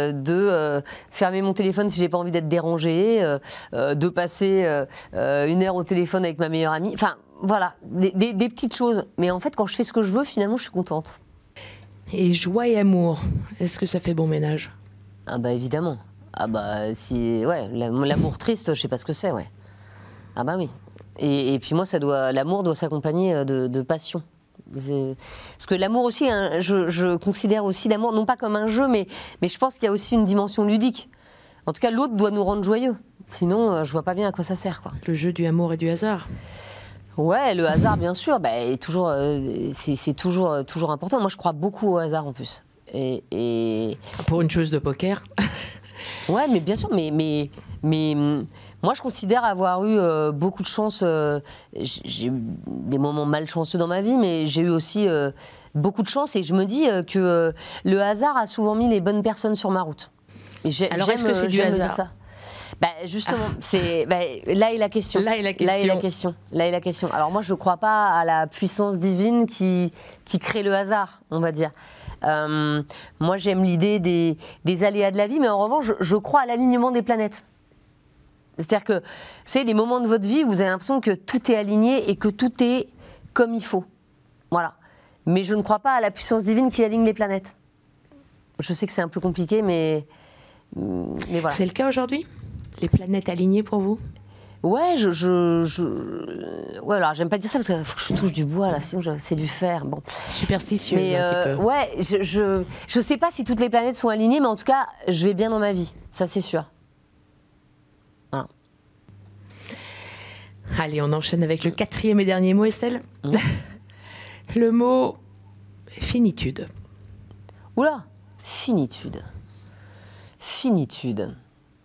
de fermer mon téléphone si j'ai pas envie d'être dérangée, de passer 1 heure au téléphone avec ma meilleure amie. Enfin, voilà, des petites choses. Mais en fait, quand je fais ce que je veux, finalement, je suis contente. Et joie et amour, est-ce que ça fait bon ménage ? Ah évidemment. Ouais, l'amour triste, je sais pas ce que c'est, ouais. Ah oui. Et puis moi, l'amour doit s'accompagner de passion. Parce que l'amour aussi, hein, je considère aussi l'amour, non pas comme un jeu, mais je pense qu'il y a aussi une dimension ludique. En tout cas, l'autre doit nous rendre joyeux. Sinon, je vois pas bien à quoi ça sert, quoi. Le jeu du amour et du hasard. Ouais, le hasard, bien sûr, c'est toujours important. Moi, je crois beaucoup au hasard, en plus. Et... Pour une chose de poker. Ouais, mais bien sûr, mais moi je considère avoir eu beaucoup de chance. J'ai eu des moments malchanceux dans ma vie, mais j'ai eu aussi beaucoup de chance et je me dis que le hasard a souvent mis les bonnes personnes sur ma route. Alors est-ce que c'est du hasard ? Ça. Justement, là est la question. Là est la question. Alors moi je ne crois pas à la puissance divine qui crée le hasard, on va dire. Moi, j'aime l'idée des aléas de la vie, mais en revanche, je crois à l'alignement des planètes. C'est-à-dire que, c'est des moments de votre vie où vous avez l'impression que tout est aligné et que tout est comme il faut. Voilà. Mais je ne crois pas à la puissance divine qui aligne les planètes. Je sais que c'est un peu compliqué, mais voilà. C'est le cas aujourd'hui ? Les planètes alignées pour vous ? Ouais, ouais, alors j'aime pas dire ça parce qu'il faut que je touche du bois là, sinon c'est du fer. Bon. Superstitieuse un petit peu. Ouais, je sais pas si toutes les planètes sont alignées, mais en tout cas, je vais bien dans ma vie, ça c'est sûr. Voilà. Allez, on enchaîne avec le 4e et dernier mot, Estelle. Le mot finitude. Oula, finitude. Finitude.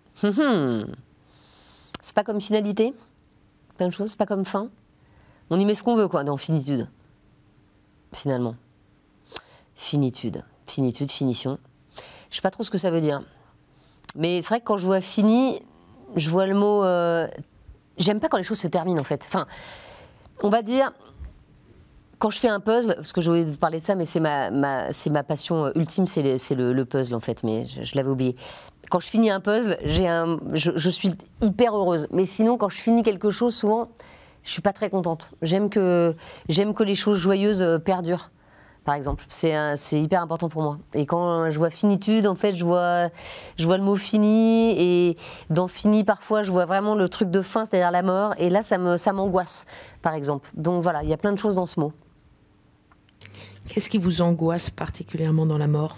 C'est pas comme finalité, plein de choses, c'est pas comme fin. On y met ce qu'on veut, quoi, dans finitude. Finalement. Finitude, finition. Je sais pas trop ce que ça veut dire. Mais c'est vrai que quand je vois fini, je vois le mot... J'aime pas quand les choses se terminent, en fait. Enfin, on va dire... Quand je fais un puzzle, parce que je voulais vous parler de ça, mais c'est ma passion ultime, c'est le puzzle, en fait, mais je l'avais oublié. Quand je finis un puzzle, je suis hyper heureuse. Mais sinon, quand je finis quelque chose, souvent, je suis pas très contente. J'aime que les choses joyeuses perdurent, par exemple. C'est hyper important pour moi. Et quand je vois finitude, en fait, je vois le mot fini. Et dans fini, parfois, je vois vraiment le truc de fin, c'est-à-dire la mort. Et là, ça m'angoisse, par exemple. Donc voilà, il y a plein de choses dans ce mot. Qu'est-ce qui vous angoisse particulièrement dans la mort?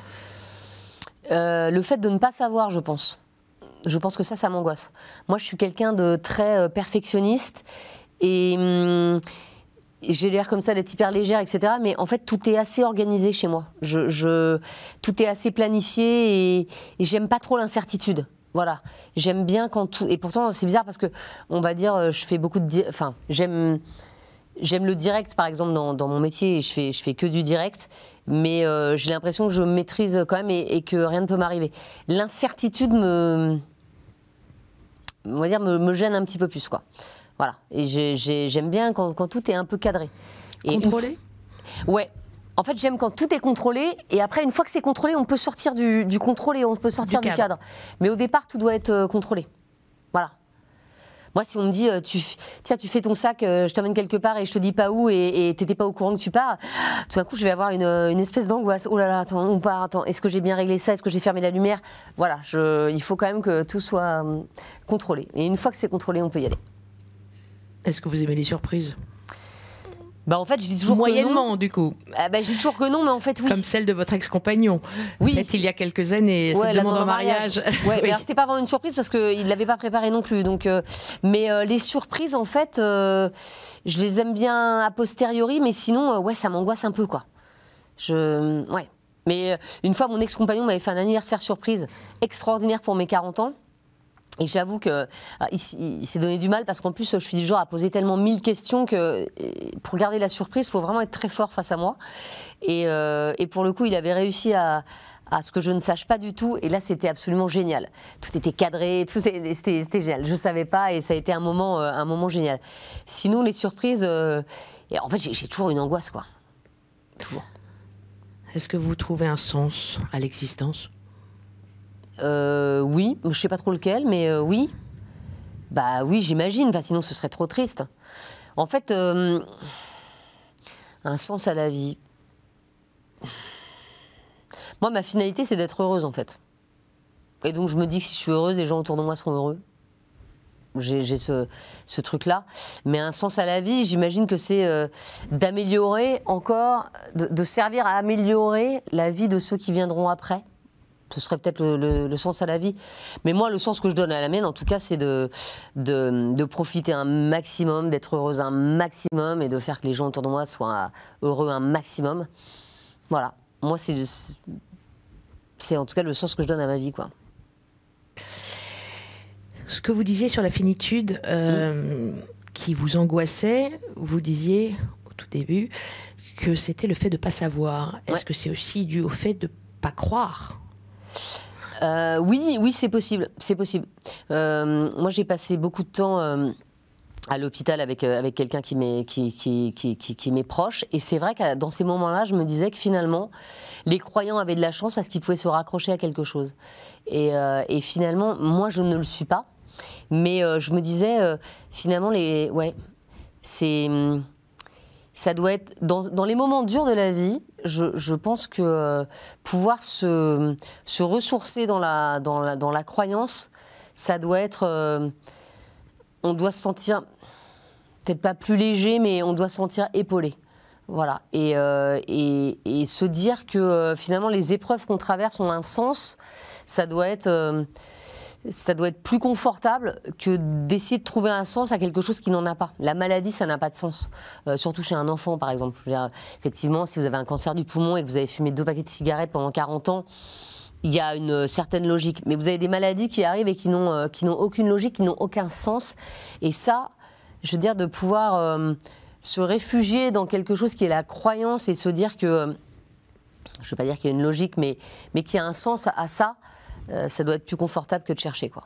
Le fait de ne pas savoir, je pense. Je pense que ça m'angoisse. Moi, je suis quelqu'un de très perfectionniste et j'ai l'air comme ça d'être hyper légère, etc. Mais en fait, tout est assez organisé chez moi. Tout est assez planifié et j'aime pas trop l'incertitude. Voilà. J'aime bien quand tout... Et pourtant, c'est bizarre parce que, on va dire, je fais beaucoup de... Enfin, j'aime le direct, par exemple, dans mon métier, et je fais que du direct, mais j'ai l'impression que je maîtrise quand même et que rien ne peut m'arriver. L'incertitude me gêne un petit peu plus, quoi. Voilà. Et j'aime bien quand tout est un peu cadré. Contrôlé ? Ouais. En fait, j'aime quand tout est contrôlé, et après, une fois que c'est contrôlé, on peut sortir du contrôle et on peut sortir du cadre. Mais au départ, tout doit être contrôlé. Voilà. Moi, si on me dit, tiens, tu fais ton sac, je t'emmène quelque part et je te dis pas où et t'étais pas au courant que tu pars, tout d'un coup, je vais avoir une espèce d'angoisse. Oh là là, attends, on part, attends, est-ce que j'ai bien réglé ça? Est-ce que j'ai fermé la lumière? Voilà, il faut quand même que tout soit contrôlé. Et une fois que c'est contrôlé, on peut y aller. Est-ce que vous aimez les surprises? Bah en fait, je dis toujours moyennement, que non. Du coup. Je dis toujours que non, mais en fait, oui. Comme celle de votre ex-compagnon. Oui. Peut-être il y a quelques années, cette demande en mariage. Ouais, oui. Mais c'était pas vraiment une surprise parce qu'il ne l'avait pas préparé non plus. Donc, mais les surprises, en fait, je les aime bien a posteriori, mais sinon, ouais, ça m'angoisse un peu, quoi. Ouais. Mais une fois, mon ex-compagnon m'avait fait un anniversaire surprise extraordinaire pour mes 40 ans. Et j'avoue qu'il s'est donné du mal parce qu'en plus, je suis du genre à poser tellement 1000 questions que pour garder la surprise, il faut vraiment être très fort face à moi. Et pour le coup, il avait réussi à ce que je ne sache pas du tout. Et là, c'était absolument génial. Tout était cadré, c'était génial. Je ne savais pas et ça a été un moment génial. Sinon, les surprises... et en fait, j'ai toujours une angoisse, quoi. Toujours. Est-ce que vous trouvez un sens à l'existence ? Oui, je ne sais pas trop lequel, mais oui. Bah oui, j'imagine, enfin, sinon ce serait trop triste. En fait, un sens à la vie. Moi, ma finalité, c'est d'être heureuse, en fait. Et donc, je me dis que si je suis heureuse, les gens autour de moi seront heureux. J'ai ce truc-là. Mais un sens à la vie, j'imagine que c'est d'améliorer encore, de servir à améliorer la vie de ceux qui viendront après. Ce serait peut-être le sens à la vie. Mais moi, le sens que je donne à la mienne, en tout cas, c'est de profiter un maximum, d'être heureuse un maximum et de faire que les gens autour de moi soient heureux un maximum. Voilà. Moi, c'est en tout cas le sens que je donne à ma vie, quoi. Ce que vous disiez sur la finitude qui vous angoissait, vous disiez au tout début que c'était le fait de ne pas savoir. Est-ce que c'est aussi dû au fait de ne pas croire ? Oui, c'est possible. C'est possible. Moi, j'ai passé beaucoup de temps à l'hôpital avec quelqu'un qui m'est proche. Et c'est vrai que dans ces moments-là, je me disais que finalement, les croyants avaient de la chance parce qu'ils pouvaient se raccrocher à quelque chose. Et finalement, moi, je ne le suis pas. Mais je me disais, finalement, ça doit être dans les moments durs de la vie. Je pense que pouvoir se ressourcer dans la croyance, ça doit être... on doit se sentir, peut-être pas plus léger, mais on doit se sentir épaulé. Voilà. Et se dire que finalement les épreuves qu'on traverse ont un sens, ça doit être plus confortable que d'essayer de trouver un sens à quelque chose qui n'en a pas. La maladie, ça n'a pas de sens. Surtout chez un enfant, par exemple. Je veux dire, effectivement, si vous avez un cancer du poumon et que vous avez fumé 2 paquets de cigarettes pendant 40 ans, il y a une certaine logique. Mais vous avez des maladies qui arrivent et qui n'ont aucune logique, qui n'ont aucun sens. Et ça, je veux dire, de pouvoir se réfugier dans quelque chose qui est la croyance et se dire que... je ne veux pas dire qu'il y a une logique, mais qu'il y a un sens à ça, ça doit être plus confortable que de chercher, quoi.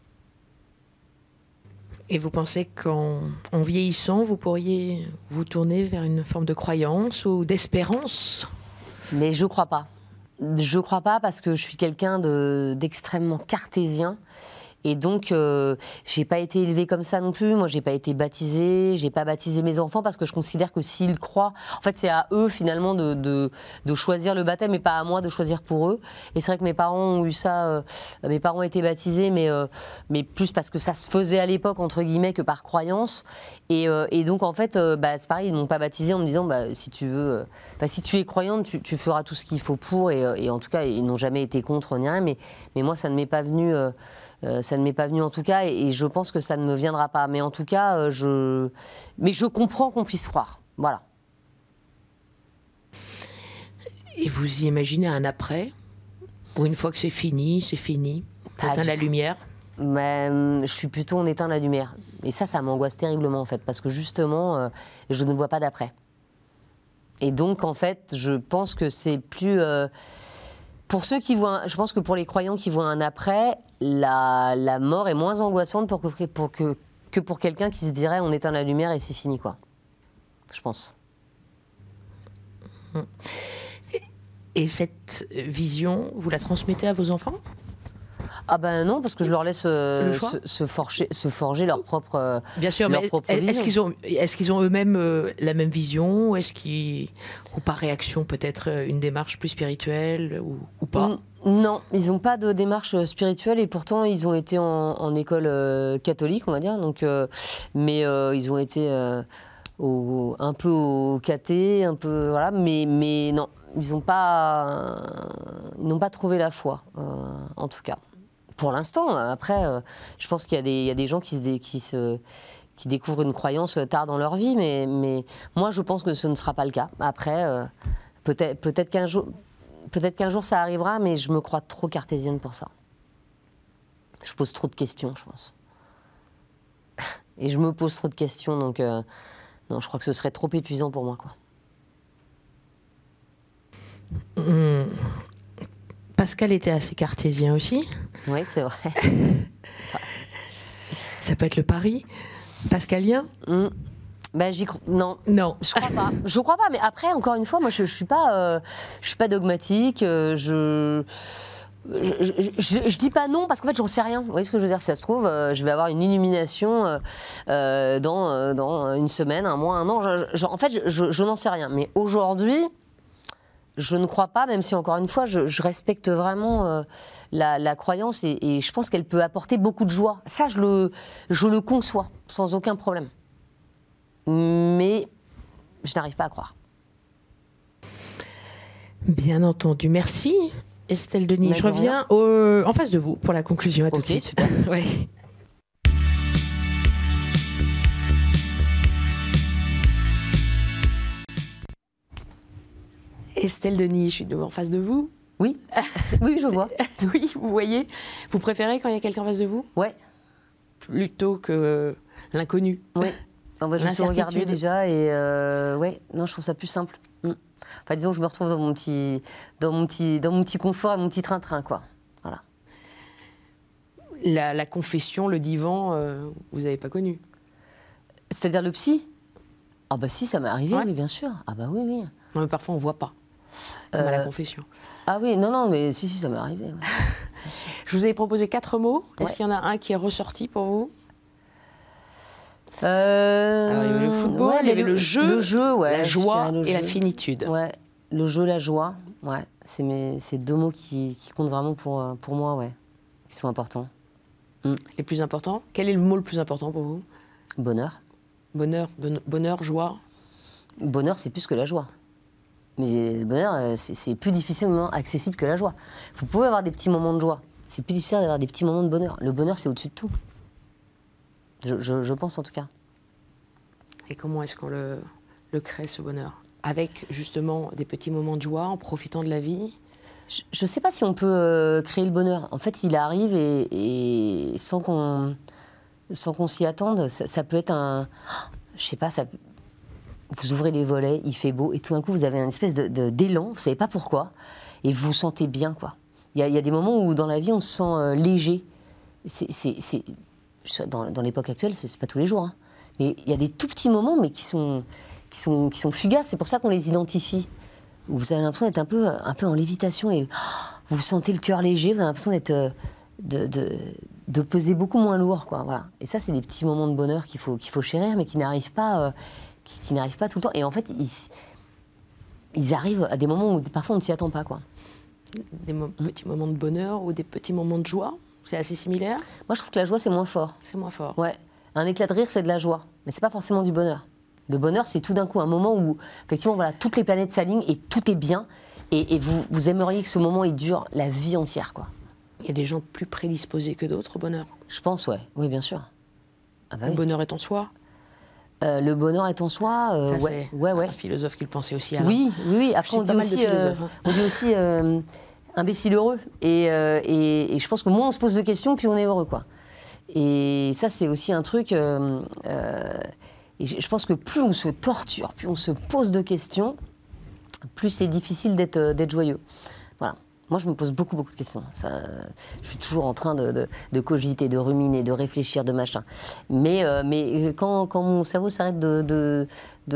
Et vous pensez qu'en vieillissant, vous pourriez vous tourner vers une forme de croyance ou d'espérance ? Mais je ne crois pas. Je crois pas parce que je suis quelqu'un d'extrêmement cartésien. Et donc, j'ai pas été élevée comme ça non plus. Moi, j'ai pas été baptisée, j'ai pas baptisé mes enfants parce que je considère que s'ils croient, en fait, c'est à eux finalement de choisir le baptême et pas à moi de choisir pour eux. Et c'est vrai que mes parents ont eu ça. Mes parents étaient baptisés, mais plus parce que ça se faisait à l'époque entre guillemets que par croyance. Et donc en fait, c'est pareil, ils m'ont pas baptisée en me disant, si tu veux, si tu es croyante, tu feras tout ce qu'il faut pour. Et en tout cas, ils n'ont jamais été contre ni rien. Mais moi, ça ne m'est pas venu. Ça ne m'est pas venu en tout cas, et je pense que ça ne me viendra pas. Mais en tout cas, je comprends qu'on puisse croire. Voilà. Et vous imaginez un après, ou une fois que c'est fini, on éteint la lumière? Je suis plutôt on éteint la lumière. Et ça m'angoisse terriblement en fait, parce que justement, je ne vois pas d'après. Et donc en fait, je pense que c'est plus... Pour ceux qui voient, je pense que pour les croyants qui voient un après, la mort est moins angoissante que pour quelqu'un qui se dirait on éteint la lumière et c'est fini, quoi. Je pense. Et cette vision, vous la transmettez à vos enfants? Ah ben non, parce que je leur laisse se forger leur propre Bien sûr, mais est-ce qu'ils ont eux-mêmes la même vision, ou est-ce qu'ils, ou par réaction peut-être une démarche plus spirituelle ou pas? Non, ils n'ont pas de démarche spirituelle et pourtant ils ont été en école catholique, on va dire. Donc, mais ils ont été un peu au caté, un peu voilà, mais non, ils n'ont pas trouvé la foi, en tout cas. Pour l'instant, après, je pense qu'il y a des gens qui découvrent une croyance tard dans leur vie, mais moi, je pense que ce ne sera pas le cas. Après, peut-être qu'un jour ça arrivera, mais je me crois trop cartésienne pour ça. Je pose trop de questions, je pense. Et je me pose trop de questions, donc non, je crois que ce serait trop épuisant pour moi, quoi. Pascal était assez cartésien aussi. Oui, c'est vrai. Ça peut être le pari pascalien. Non, je crois pas. Je crois pas, mais après, encore une fois, moi, je suis pas dogmatique. Je dis pas non parce qu'en fait, j'en sais rien. Vous voyez ce que je veux dire? Si ça se trouve, je vais avoir une illumination dans une semaine, un mois, un an. En fait, je n'en sais rien. Mais aujourd'hui, je ne crois pas, même si, encore une fois, je respecte vraiment la croyance et je pense qu'elle peut apporter beaucoup de joie. Ça, je le conçois sans aucun problème. Mais je n'arrive pas à croire. Bien entendu. Merci, Estelle Denis. Je reviens en face de vous pour la conclusion. À tout de suite. Super. Ouais. Estelle Denis, je suis en face de vous. Oui, oui, je vois. Oui, vous voyez. Vous préférez quand il y a quelqu'un en face de vous? Ouais. Plutôt que l'inconnu. Oui. Je sais regarder déjà et ouais, non, je trouve ça plus simple. Enfin, disons que je me retrouve dans mon petit confort et mon petit train-train, quoi. Voilà. La confession, le divan, vous n'avez pas connu? C'est-à-dire le psy? Ah bah si, ça m'est arrivé, oui, bien sûr. Ah bah oui, oui. Non, mais parfois on voit pas. Comme à la confession. Ah oui, non, mais si, ça m'est arrivé. Ouais. Je vous avais proposé 4 mots. Ouais. Est-ce qu'il y en a un qui est ressorti pour vous? Alors, il y avait le football, il y avait le jeu, ouais, la joie et la finitude. Ouais, le jeu, la joie, ouais, c'est deux mots qui comptent vraiment pour moi, ouais, qui sont importants. Les plus importants? Quel est le mot le plus important pour vous? Bonheur. Bonheur, joie. Bonheur, c'est plus que la joie. Mais le bonheur, c'est plus difficilement accessible que la joie. Vous pouvez avoir des petits moments de joie. C'est plus difficile d'avoir des petits moments de bonheur. Le bonheur, c'est au-dessus de tout. Je pense en tout cas. Et comment est-ce qu'on le crée, ce bonheur? Avec justement des petits moments de joie, en profitant de la vie? Je ne sais pas si on peut créer le bonheur. En fait, il arrive et sans qu'on s'y attende, ça peut être un... Je sais pas, vous ouvrez les volets, il fait beau, et tout d'un coup, vous avez une espèce d'élan, vous ne savez pas pourquoi, et vous vous sentez bien, quoi. Il y a des moments où, dans la vie, on se sent léger. Dans l'époque actuelle, c'est pas tous les jours, hein. Mais il y a des tout petits moments, mais qui sont fugaces. C'est pour ça qu'on les identifie. où vous avez l'impression d'être un peu en lévitation et vous sentez le cœur léger, vous avez l'impression d'être de peser beaucoup moins lourd, quoi. Voilà. Et ça, c'est des petits moments de bonheur qu'il faut chérir, mais qui n'arrivent pas, qui n'arrivent pas tout le temps. Et en fait, ils arrivent à des moments où parfois on ne s'y attend pas, quoi. Des petits moments de bonheur ou des petits moments de joie, c'est assez similaire. Moi, je trouve que la joie, c'est moins fort. C'est moins fort. Ouais. Un éclat de rire, c'est de la joie, mais c'est pas forcément du bonheur. Le bonheur, c'est tout d'un coup un moment où, effectivement, voilà, toutes les planètes s'alignent et tout est bien. Et vous aimeriez que ce moment, il dure la vie entière, quoi. Il y a des gens plus prédisposés que d'autres au bonheur. Je pense, ouais. Oui, bien sûr. Ah bah le oui. bonheur est en soi. Le bonheur est en soi. Ça, ouais. Un philosophe qui le pensait aussi. Alain. Oui. Après, on dit aussi imbécile heureux. Et je pense que moins on se pose de questions, plus on est heureux, quoi. Et ça, c'est aussi un truc. Et je pense que plus on se torture, plus on se pose de questions, plus c'est difficile d'être joyeux. Voilà. Moi, je me pose beaucoup de questions. Je suis toujours en train de cogiter, de ruminer, de réfléchir, de machin. Mais quand mon cerveau s'arrête de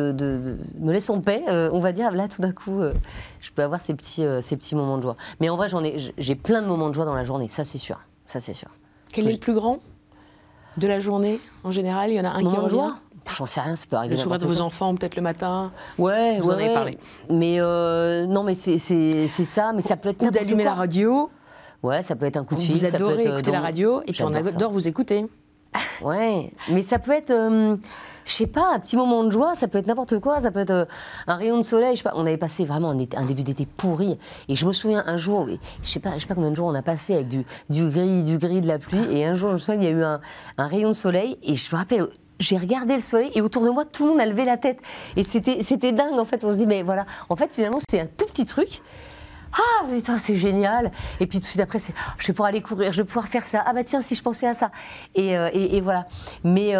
me laisse en paix, on va dire, là, tout d'un coup, je peux avoir ces petits moments de joie. Mais en vrai, j'ai plein de moments de joie dans la journée, ça, c'est sûr. Ça, c'est sûr. Quel est le plus grand de la journée, en général? Il y en a un qui revient. Joie. J'en sais rien, ça peut arriver. Le soir de vos enfants, peut-être le matin. Ouais, vous en avez parlé. Mais non, mais c'est ça, mais ça peut être ou d'allumer la radio. Ouais, ça peut être un coup de fil. Vous adorez écouter la radio, et puis on adore vous écouter. Ouais, mais ça peut être, je sais pas, un petit moment de joie, ça peut être n'importe quoi, ça peut être un rayon de soleil, je sais pas. On avait passé vraiment un début d'été pourri, et je me souviens un jour, je sais pas combien de jours on a passé avec du gris, de la pluie, et un jour, je me souviens, il y a eu un rayon de soleil, et je me rappelle, j'ai regardé le soleil, et autour de moi, tout le monde a levé la tête, et c'était dingue, en fait. On se dit, mais voilà, en fait, finalement, c'est un tout petit truc. Ah, vous dites, oh, c'est génial. Et puis tout de suite après, c'est, je vais pouvoir aller courir, je vais pouvoir faire ça. Ah bah tiens, si je pensais à ça. Et voilà. Mais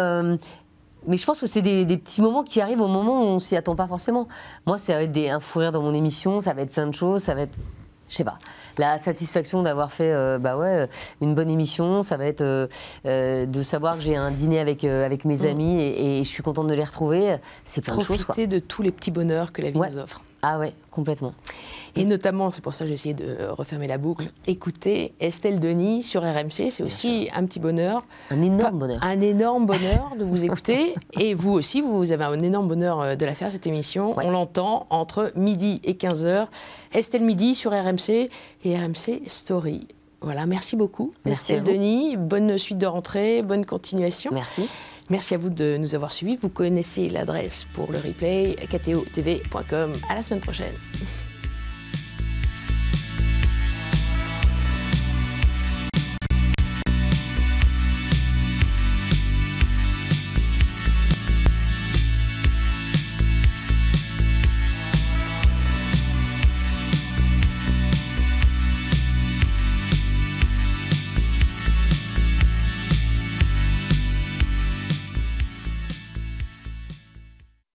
je pense que c'est des petits moments qui arrivent au moment où on s'y attend pas forcément. Moi, ça va être un fou rire dans mon émission, ça va être plein de choses, ça va être, je sais pas, la satisfaction d'avoir fait une bonne émission, ça va être de savoir que j'ai un dîner avec mes amis et je suis contente de les retrouver. C'est plein de choses, quoi. Profiter de tous les petits bonheurs que la vie nous offre. Ah ouais, complètement. Et notamment, c'est pour ça que j'ai essayé de refermer la boucle, écoutez Estelle Denis sur RMC, c'est aussi un petit bonheur. Un énorme bonheur. Un énorme bonheur de vous écouter. Et vous aussi, vous avez un énorme bonheur de la faire, cette émission. Ouais. On l'entend entre midi et 15h. Estelle Midi sur RMC et RMC Story. Voilà, merci beaucoup. Merci Estelle Denis, bonne suite de rentrée, bonne continuation. Merci. Merci à vous de nous avoir suivis. Vous connaissez l'adresse pour le replay, ktotv.com. À la semaine prochaine.